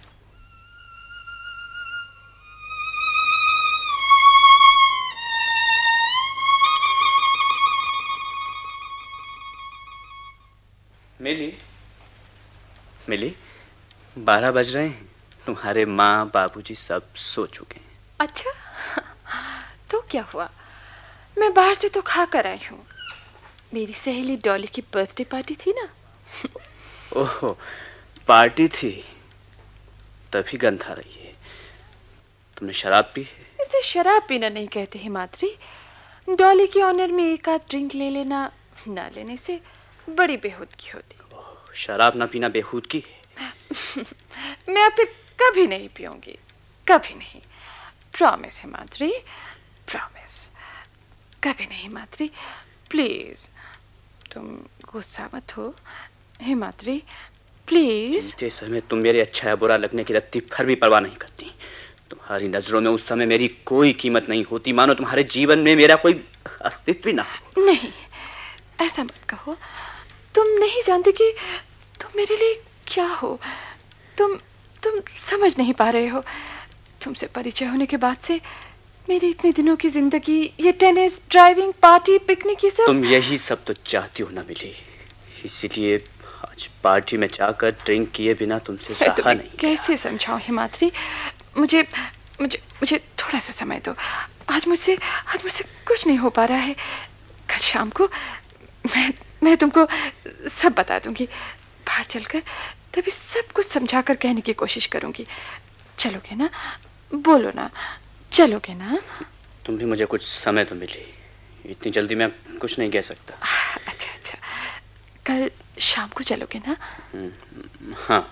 मिली मिली, 12 बज रहे हैं। तुम्हारे माँ बाबूजी सब सो चुके हैं। अच्छा, तो क्या हुआ? मैं बाहर से तो खा कर आई हूँ। मेरी सहेली डॉली की बर्थडे पार्टी थी ना। ओह, पार्टी थी, तभी गंध आ रही है। तुमने शराब पी है? इसे शराब पीना नहीं कहते हिमाद्री। डॉली की ऑनर में एक आध ड्रिंक ले लेना, ना लेने से बड़ी बेहूदगी होती। शराब ना पीना बेहूदगी है? मैं अब कभी नहीं पीऊंगी, कभी नहीं। Promise Himadri, promise. कभी नहीं हिमाद्री, प्लीज। तुम गुस्सा मत हो हिमाद्री, प्लीज। जिस समय तुम मेरे अच्छा या बुरा लगने की रत्ती भर भी परवाह नहीं करती। तुम्हारी नजरों में उस समय मेरी कोई कीमत नहीं होती, मानो तुम्हारे जीवन में मेरा कोई अस्तित्व ही ना हो। नहीं, ऐसा मत कहो। तुम नहीं जानते कि तुम मेरे लिए क्या हो। तुम समझ नहीं पा रहे हो। तुमसे परिचय होने के बाद से मेरी इतने दिनों की जिंदगी, ये टेनिस, ड्राइविंग, पार्टी, पिकनिक, ये सब। तुम यही सब तो चाहती हो ना मिली, इसीलिए आज पार्टी में जाकर ड्रिंक किए बिना तुमसे रहा नहीं। कैसे समझाऊं हिमाद्री? मुझे मुझे मुझे थोड़ा सा समय दो। आज मुझसे कुछ नहीं हो पा रहा है। कल शाम को मैं तुमको सब बता दूंगी। बाहर चलकर तभी सब कुछ समझा कर कहने की कोशिश करूंगी। चलोगे ना? बोलो ना, चलोगे ना? तुम भी मुझे कुछ समय तो मिली, इतनी जल्दी मैं कुछ नहीं कह सकता। अच्छा, कल शाम को चलोगे ना? हाँ।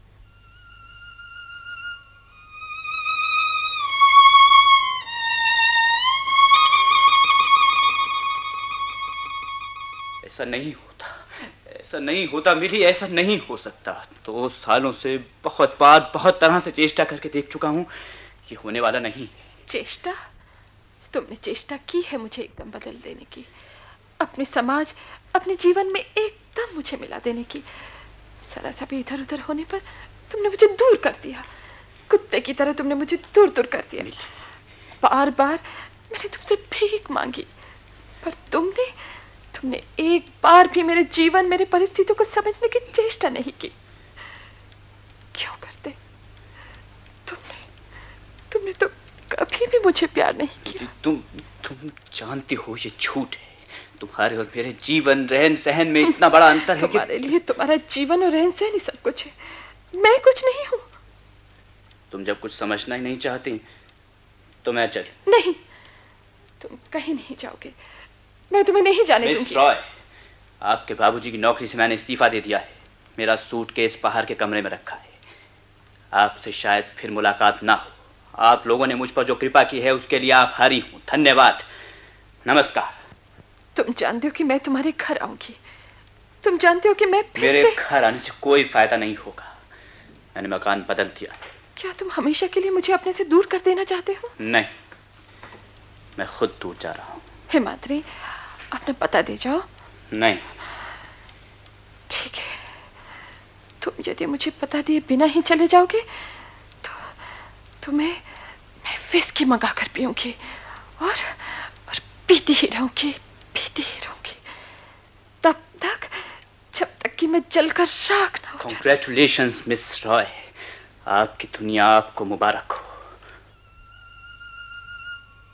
ऐसा नहीं होता, ऐसा नहीं होता मिली, ऐसा नहीं हो सकता। 2 सालों से बहुत बार, बहुत तरह से चेष्टा करके देख चुका हूँ, ये होने वाला नहीं। चेष्टा? तुमने चेष्टा की है मुझे एकदम बदल देने की, अपने समाज, अपने जीवन में एकदम मुझे मिला देने की। जरा सा भी इधर उधर होने पर तुमने मुझे दूर कर दिया। कुत्ते की तरह तुमने मुझे दूर दूर कर दिया। बार बार मैंने तुमसे भीख मांगी, पर तुमने एक बार भी मेरे जीवन, मेरे परिस्थितियों को समझने की चेष्टा नहीं की। क्यों करते? तुमने तो कभी भी मुझे प्यार नहीं किया। तुम जानती हो ये झूठ है। तुम्हारे और मेरे जीवन, रहन सहन में इतना बड़ा अंतर है। तुम्हारे लिए तुम्हारा जीवन और रहन सहन ही सब कुछ है, मैं कुछ नहीं हूँ। तुम जब कुछ समझना ही नहीं चाहती तो मैं चल। नहीं, तुम कहीं नहीं जाओगे, मैं तुम्हें नहीं जाने दूंगी। मिस रॉय, आपके बाबूजी की नौकरी से मैंने इस्तीफा दे दिया है। मेरा सूटकेस बाहर के कमरे में रखा है। आपसे शायद फिर मुलाकात ना हो। आप लोगों ने मुझ पर जो कृपा की है उसके लिए आभारी हूँ। धन्यवाद, नमस्कार। तुम जानते हो कि मैं तुम्हारे घर आऊंगी। तुम जानते हो कि मैं फिर मेरे से घर आने से कोई फायदा नहीं होगा। मैंने मकान बदल दिया। क्या तुम हमेशा के लिए मुझे अपने से दूर कर देना चाहते हो? नहीं, मैं खुद दूर जा रहा हूँ। हिमाद्री, अपना पता दे जाओ। नहीं। ठीक है, तुम यदि मुझे पता दिए बिना ही चले जाओगे तो मैं विस्की मंगा कर पीऊंगी और पीती ही रहूंगी, तब तक जब तक कि मैं जलकर राख ना हो जाऊं। Congratulations, मिस रॉय, आपकी दुनिया आपको मुबारक हो।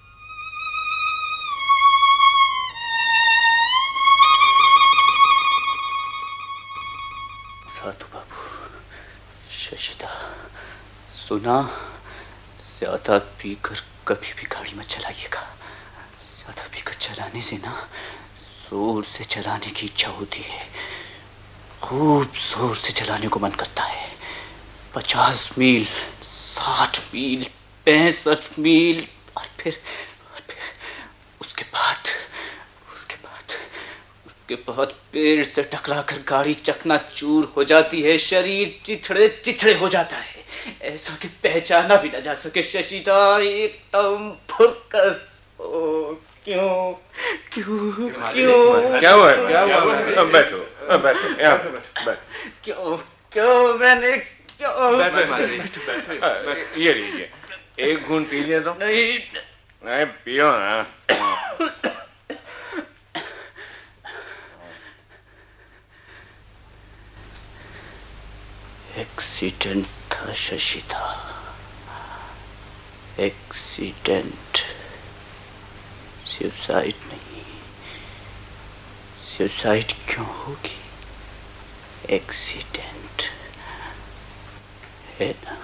सुना, ज्यादा पीकर कभी भी गाड़ी मत चलाइएगा। ज्यादा पीकर चलाने से ना जोर से चलाने की इच्छा होती है, खूब जोर से चलाने को मन करता है। 50 मील, 60 मील, 65 मील और फिर उसके बाद पेड़ से टकराकर गाड़ी चकनाचूर हो जाती है, शरीर चिथड़े चिथड़े हो जाता है, ऐसा कि पहचाना भी न जा सके। शशिदा एकदम फुरकस। ओ क्यों क्यों क्यों? क्या हुआ? क्या हुआ? अब बैठो, अब बैठो, यहाँ बैठो। क्यों क्यों मैंने क्यों? बैठो। ये लीजिए, एक घूंट पीजिए तो। नहीं पियो ना। एक्सीडेंट था शशिदा, एक्सीडेंट, सुसाइड नहीं। सुसाइड क्यों होगी? एक्सीडेंट है ना।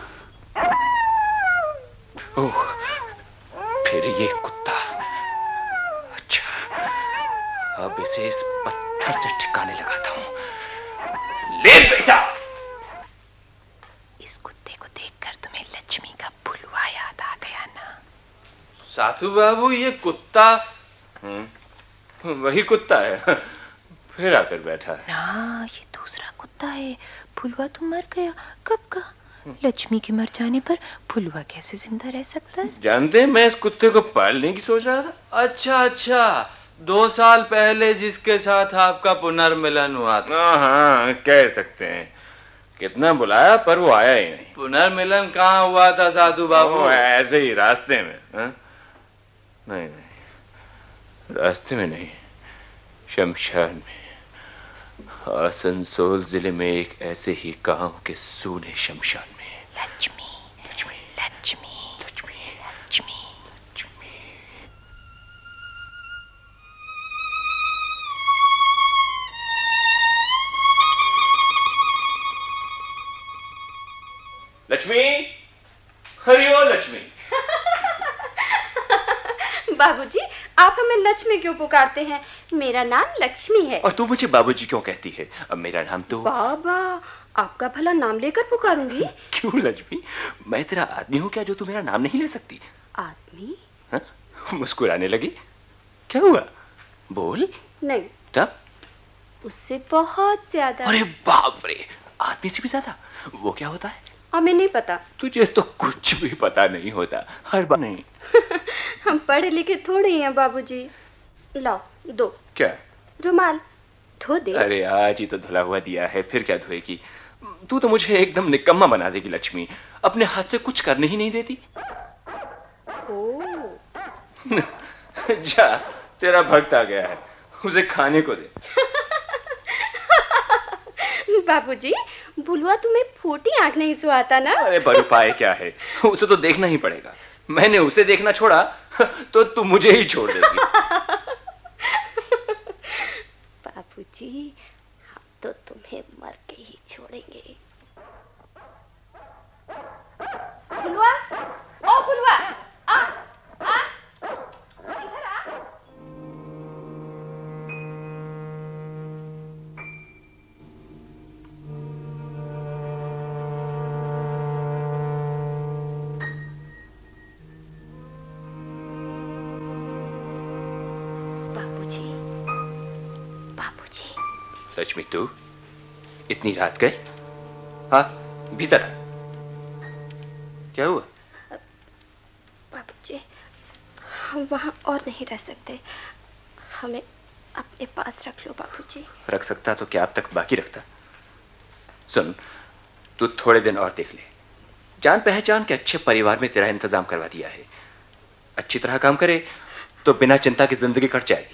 ओह, फिर ये कुत्ता। अच्छा, अब इसे इस पत्थर से ठिकाने लगाता हूं। ले बेटा। इस कुत्ते को देखकर तुम्हें लक्ष्मी का भुलवा याद आ गया ना? साधु बाबू, ये कुत्ता वही कुत्ता है, फिर आकर बैठा है। ना, ये दूसरा कुत्ता है। भुलवा तो मर गया कब का। लक्ष्मी के मर जाने पर भुलवा कैसे जिंदा रह सकता है? जानते हैं, मैं इस कुत्ते को पालने की सोच रहा था। अच्छा, 2 साल पहले जिसके साथ आपका पुनर्मिलन हुआ था। हाँ, कह सकते हैं। कितना बुलाया पर वो आया ही नहीं। पुनर्मिलन कहाँ हुआ था साधु बाबू? ऐसे ही रास्ते में। नहीं, रास्ते में नहीं, शमशान में। आसनसोल जिले में एक ऐसे ही गांव के सूने शमशान में। लक्ष्मी लक्ष्मी लक्ष्मी लक्ष्मी लक्ष्मी। लक्ष्मी, हरिओ लक्ष्मी। बाबूजी, आप हमें लक्ष्मी क्यों पुकारते हैं? मेरा नाम लक्ष्मी है। और तू मुझे बाबूजी क्यों कहती है? अब मेरा नाम तो। बाबा, आपका भला नाम लेकर पुकारूंगी? क्यों लक्ष्मी, मैं तेरा आदमी हूँ क्या जो तू मेरा नाम नहीं ले सकती? आदमी? हाँ? मुस्कुराने लगी, क्या हुआ? बोल। नहीं। तब? उससे बहुत ज्यादा। अरे बाप रे, आदमी से भी ज्यादा? वो क्या होता है? हमें नहीं पता। तुझे तो कुछ भी पता नहीं होता। हर बार नहीं। हम पढ़े लिखे थोड़े ही हैं बाबूजी। लाओ, दो। क्या? रुमाल धो दे। अरे आज ही तो धुला हुआ दिया है, फिर क्या धोएगी? तू तो मुझे एकदम निकम्मा बना देगी लक्ष्मी। अपने हाथ से कुछ करने ही नहीं देती। जा, तेरा भक्त आ गया है, उसे खाने को दे। बाबूजी, भुलवा तुम्हें फूटी आंख नहीं सुहाता ना? अरे पर उपाय क्या है, उसे तो देखना ही पड़ेगा। मैंने उसे देखना छोड़ा तो तू मुझे ही छोड़ देगी। बाबूजी, हम तो तुम्हें मर के ही छोड़ेंगे। भुलवा, ओ भुलवा, आ इधर आ। लक्ष्मी, तू इतनी रात गए? हाँ, भीतर आ। क्या हुआ? बाबूजी, हम वहाँ और नहीं रह सकते। हमें अपने पास रख लो बाबूजी। रख सकता तो क्या अब तक बाकी रखता? सुन, तू थोड़े दिन और देख ले। जान पहचान के अच्छे परिवार में तेरा इंतजाम करवा दिया है। अच्छी तरह काम करे तो बिना चिंता की जिंदगी कट जाएगी।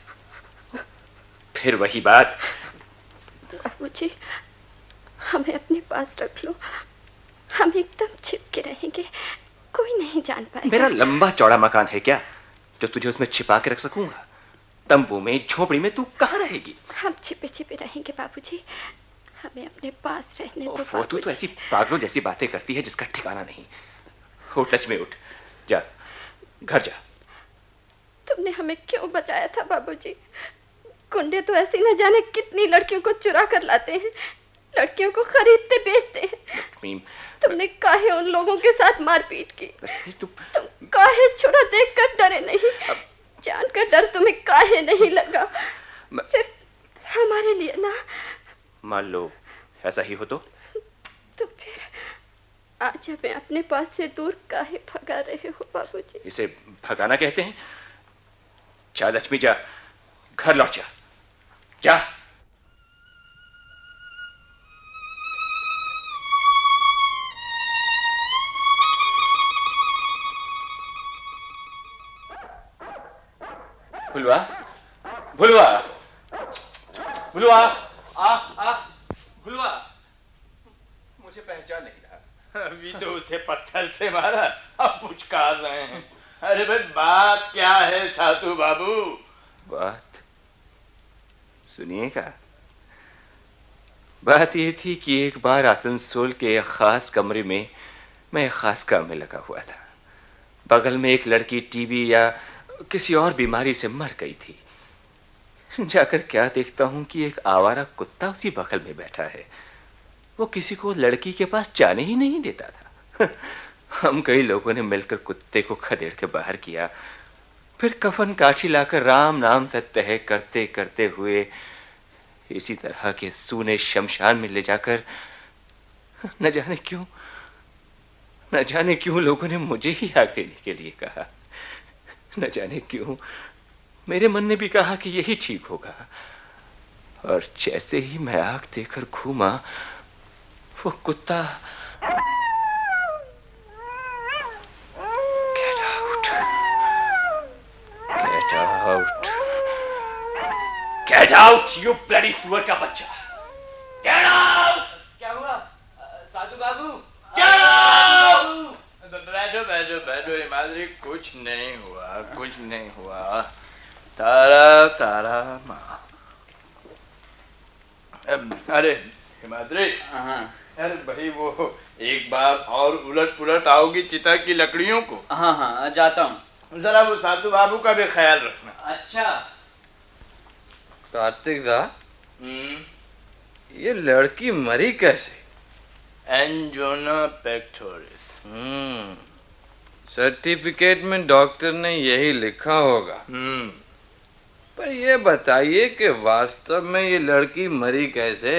फिर वही बात। बाबूजी, हमें अपने पास रख लो। हम एकदम छिप के रहेंगे, कोई नहीं जान पाएगा। मेरा लंबा चौड़ा मकान है क्या जो तुझे उसमें छिपा के रख सकूंगा? तंबू में, झोपड़ी में तू कहाँ रहेगी? हम छिपे छिपे रहेंगे बाबूजी। हमें अपने पास रहने दो। वो तू तो ऐसी पागलों जैसी बातें करती है जिसका ठिकाना नहीं। उठ लक्ष्मी, उठ, जा घर जा। तुमने हमें क्यों बचाया था बाबूजी? गुंडे तो ऐसी न जाने कितनी लड़कियों को चुरा कर लाते हैं, लड़कियों को खरीदते बेचते हैं। लक्ष्मी, तुमने काहे उन लोगों के साथ मारपीट की? लक्ष्मी तुम काहे छुरा देखकर डरे नहीं? जानकर डर तुम्हें काहे नहीं लगा? सिर्फ हमारे लिए ना। मान लो ऐसा ही हो तो फिर आज हमें अपने पास से दूर काहे भगा रहे हो बाबूजी? इसे भगाना कहते हैं? जा लक्ष्मी, जा घर लौट जा, जा। भुलवा, भुलवा, भुलवा, आ भुलवा, मुझे पहचान नहीं रहा। अभी तो उसे पत्थर से मारा, अब पुचकार रहे हैं। अरे भाई बात क्या है साधु बाबू? बात सुनिएगा। बात ये थी कि एक बार आसनसोल के एक खास कमरे में मैं एक खास काम में लगा हुआ था। बगल में एक लड़की टीबी या किसी और बीमारी से मर गई थी। जाकर क्या देखता हूं कि एक आवारा कुत्ता उसी बगल में बैठा है। वो किसी को लड़की के पास जाने ही नहीं देता था। हम कई लोगों ने मिलकर कुत्ते को खदेड़ के बाहर किया, फिर कफन काठी लाकर राम नाम से तह करते करते हुए इसी तरह के सूने शमशान में ले जाकर न जाने क्यों लोगों ने मुझे ही आग देने के लिए कहा। न जाने क्यों मेरे मन ने भी कहा कि यही ठीक होगा। और जैसे ही मैं आग देकर घूमा, वो कुत्ता Get out! Get out! Get out, you bloody सुअर का बच्चा! Get out! क्या हुआ साधु बाबू? Get out! बैठो बैठो बैठो हिमाद्री, कुछ नहीं हुआ। तारा तारा माँ। अरे हिमाद्री, अरे भाई वो एक बार और उलट पुलट आओगी चिता की लकड़ियों को? हाँ जाता हूँ। जरा वो साधु बाबू का भी ख्याल रखना। अच्छा। कार्तिक दा, ये लड़की मरी कैसे? Angina pectoris. सर्टिफिकेट में डॉक्टर ने यही लिखा होगा। पर ये बताइए कि वास्तव में ये लड़की मरी कैसे?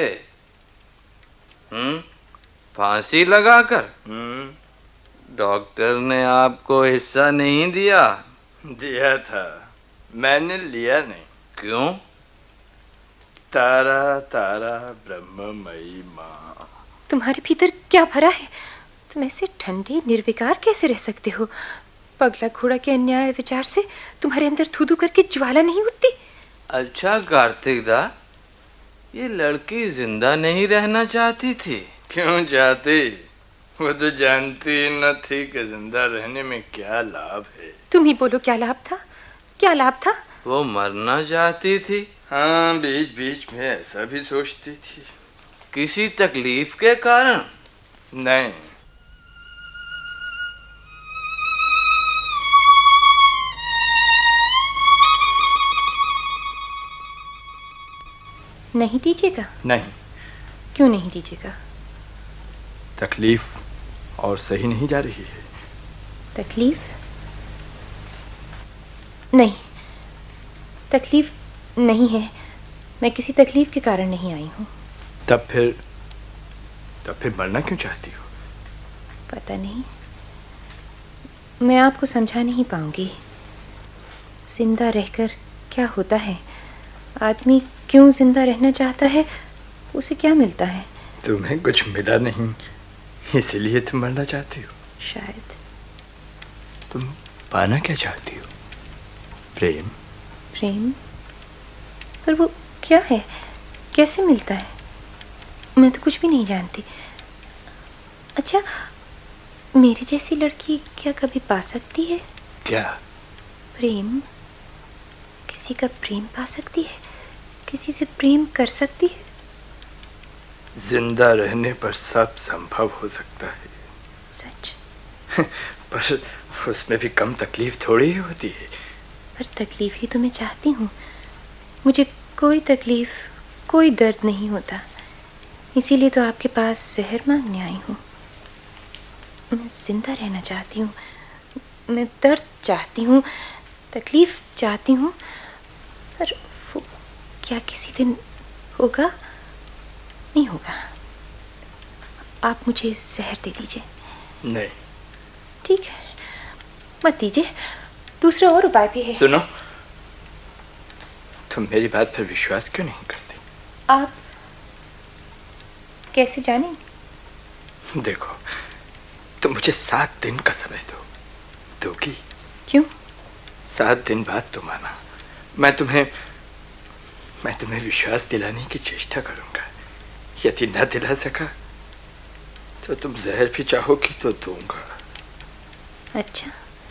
फांसी लगाकर? डॉक्टर ने आपको हिस्सा नहीं दिया? दिया था, मैंने लिया नहीं। क्यों? तारा तारा ब्रह्ममयी माँ। तुम्हारे भीतर क्या भरा है? तुम ऐसे ठंडे निर्विकार कैसे रह सकते हो? पगला घोड़ा के अन्याय विचार से तुम्हारे अंदर थूथू करके ज्वाला नहीं उठती? अच्छा कार्तिक दा, ये लड़की जिंदा नहीं रहना चाहती थी? क्यों चाहती? वो तो जानती न थी कि जिंदा रहने में क्या लाभ है। तुम ही बोलो, क्या लाभ था? क्या लाभ था? वो मरना चाहती थी। हाँ, बीच बीच में ऐसा भी सोचती थी। किसी तकलीफ के कारण? नहीं। नहीं दीजिएगा? नहीं। क्यों नहीं दीजिएगा? तकलीफ और सही नहीं जा रही है। तकलीफ? नहीं, तकलीफ नहीं है। मैं किसी तकलीफ के कारण नहीं आई हूँ। तब फिर मरना क्यों चाहती हो? पता नहीं, मैं आपको समझा नहीं पाऊंगी। जिंदा रहकर क्या होता है, आदमी क्यों जिंदा रहना चाहता है, उसे क्या मिलता है? तुम्हें कुछ मिला नहीं, इसलिए तुम मरना चाहती हो। शायद। तुम पाना क्या चाहती हो? प्रेम? प्रेम? पर वो क्या है, कैसे मिलता है? मैं तो कुछ भी नहीं जानती। अच्छा, मेरी जैसी लड़की क्या कभी पा सकती है? क्या? प्रेम? किसी का प्रेम पा सकती है? किसी से प्रेम कर सकती है? जिंदा रहने पर सब संभव हो सकता है। सच? पर उसमें भी कम तकलीफ थोड़ी ही होती है। पर तकलीफ ही तो मैं चाहती हूँ। मुझे कोई तकलीफ, कोई दर्द नहीं होता, इसीलिए तो आपके पास जहर मांगने आई हूँ। मैं जिंदा रहना चाहती हूँ, मैं दर्द चाहती हूँ, तकलीफ चाहती हूँ, पर वो क्या किसी दिन होगा? नहीं होगा। आप मुझे जहर दे दीजिए। नहीं। ठीक है, मत दीजिए, दूसरा और उपाय भी है। सुनो, तुम मेरी बात पर विश्वास क्यों नहीं करती? आप कैसे जानेंगे? देखो, तुम मुझे 7 दिन का समय दोगी? क्यों? 7 दिन बाद तुम आना, मैं तुम्हें विश्वास दिलाने की चेष्टा करूंगा। यदि न दिला सका तो तुम जहर भी चाहोगी तो दूंगा। अच्छा,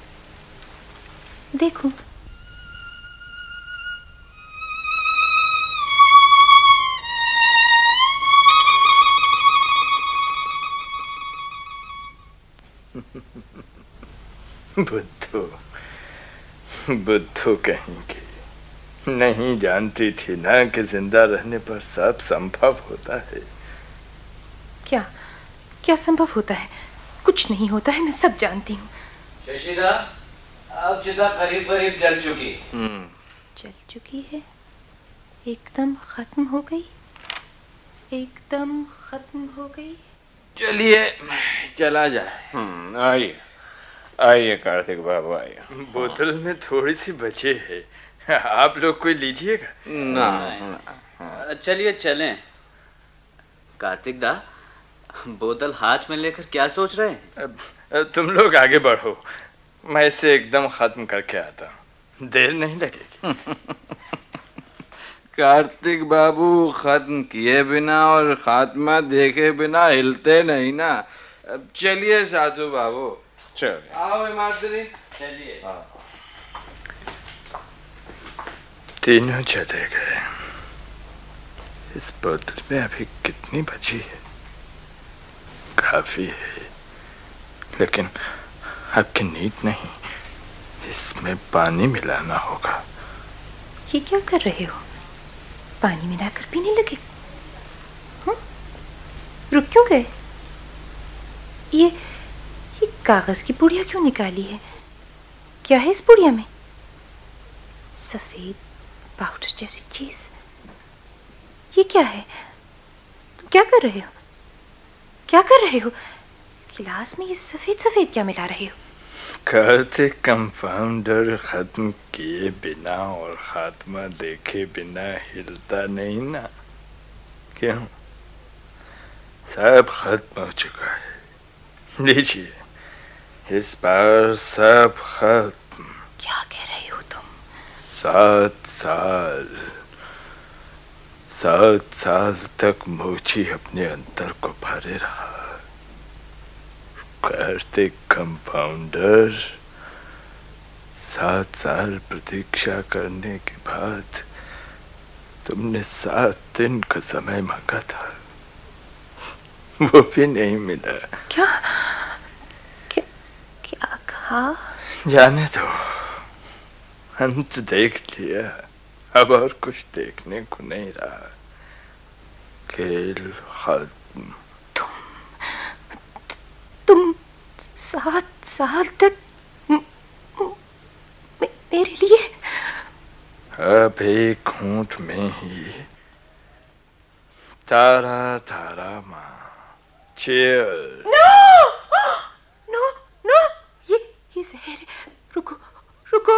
देखो। बुद्धू कहेंगे, नहीं जानती थी ना कि जिंदा रहने पर सब संभव होता है। क्या क्या संभव होता है? कुछ नहीं होता है, मैं सब जानती हूँ। शशिदा, अब चिता करीब करीब जल चुकी। जल चुकी है? एकदम खत्म हो गई? एकदम खत्म हो गई? चलिए चला जाए। आइए आइए कार्तिक बाबू आइए। बोतल में थोड़ी सी बची है, आप लोग कोई लीजिएगा? ना, चलिए चलें। कार्तिक दा, बोतल हाथ में लेकर क्या सोच रहे हैं? तुम लोग आगे बढ़ो, मैं इसे एकदम खत्म करके आता हूँ, देर नहीं लगेगी। कार्तिक बाबू खत्म किए बिना और खात्मा देखे बिना हिलते नहीं ना। चलिए साधु बाबू, चलिए। आओ हिमाद्री, चलिए। तीनों चले गए। इस बोतल में अभी कितनी बची है? काफी है, लेकिन अब की नींद नहीं, इसमें पानी मिलाना होगा। ये क्या कर रहे हो? पानी मिलाकर पीने लगे? रुक क्यों गए? ये कागज की पुड़िया क्यों निकाली है? क्या है इस पुड़िया में? सफेद पाउडर जैसी चीज। ये क्या है? तुम क्या कर रहे हो? क्या कर रहे हो? गिलास में ये सफेद सफेद क्या मिला रहे हो? कार्तिक, कंपाउंडर खत्म किए बिना और खात्मा देखे बिना हिलता नहीं ना। क्यों? सब खत्म हो चुका है, लीजिए, इस बार सब खत्म। क्या कह रहे हो तुम? 7 साल तक मोची अपने अंतर को भरे रहा। कार्तिक कंपाउंडर, 7 साल प्रतीक्षा करने के बाद तुमने 7 दिन का समय मांगा था, वो भी नहीं मिला। क्या कहा? जाने दो, अंत देख लिया, अब और कुछ देखने को नहीं रहा। खेल खत्म। तुम 7 साल तक मेरे लिए? अब एक घूंट में ही तारा तारा माँ। चीयर्स। नो, ये जहर है। रुको।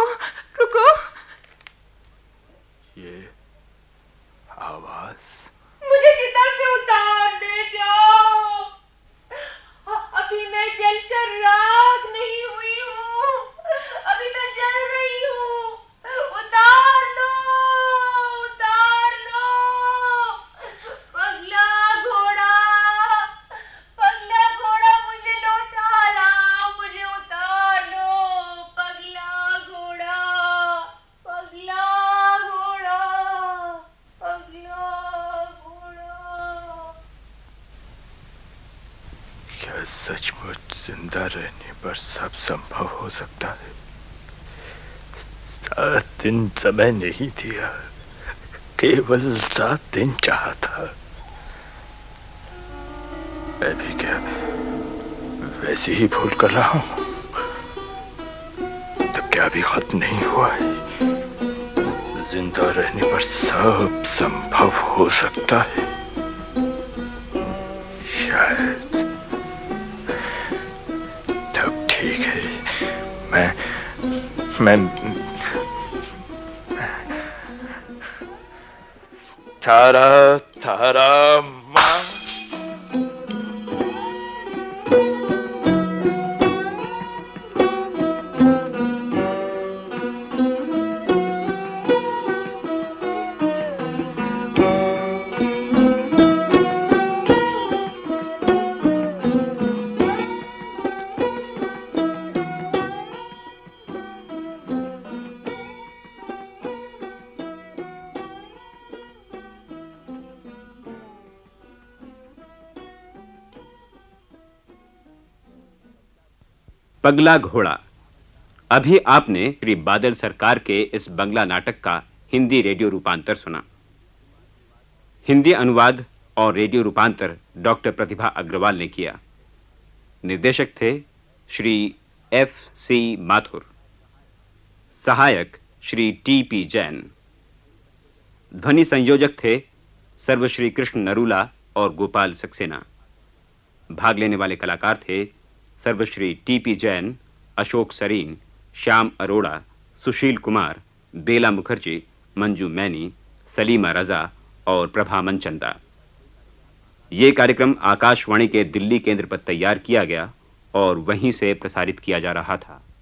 ये आवाज। मुझे चिता से उतार ले जाओ। अभी मैं जलकर राख नहीं हुई हूँ, अभी मैं जल रही हूँ। उतार लो। पगला घोड़ा मुझे लौटा लाओ, मुझे उतार लो। पगला घोड़ा। सचमुच जिंदा रहने पर सब संभव हो सकता है। 7 दिन समय नहीं दिया, केवल 7 दिन चाहा था। मैं भी क्या वैसे ही भूल कर रहा हूं? तब क्या भी खत्म नहीं हुआ है? जिंदा रहने पर सब संभव हो सकता है। शायद तब ठीक है। मैं थारा थारा मां। पगला घोड़ा। अभी आपने श्री बादल सरकार के इस बंगला नाटक का हिंदी रेडियो रूपांतर सुना। हिंदी अनुवाद और रेडियो रूपांतर डॉक्टर प्रतिभा अग्रवाल ने किया। निर्देशक थे श्री F.C. माथुर, सहायक श्री T.P. जैन, ध्वनि संयोजक थे सर्वश्री कृष्ण नरूला और गोपाल सक्सेना। भाग लेने वाले कलाकार थे सर्वश्री T.P. जैन, अशोक सरीन, श्याम अरोड़ा, सुशील कुमार, बेला मुखर्जी, मंजू मैनी, सलीमा रजा और प्रभा मनचंदा। ये कार्यक्रम आकाशवाणी के दिल्ली केंद्र पर तैयार किया गया और वहीं से प्रसारित किया जा रहा था।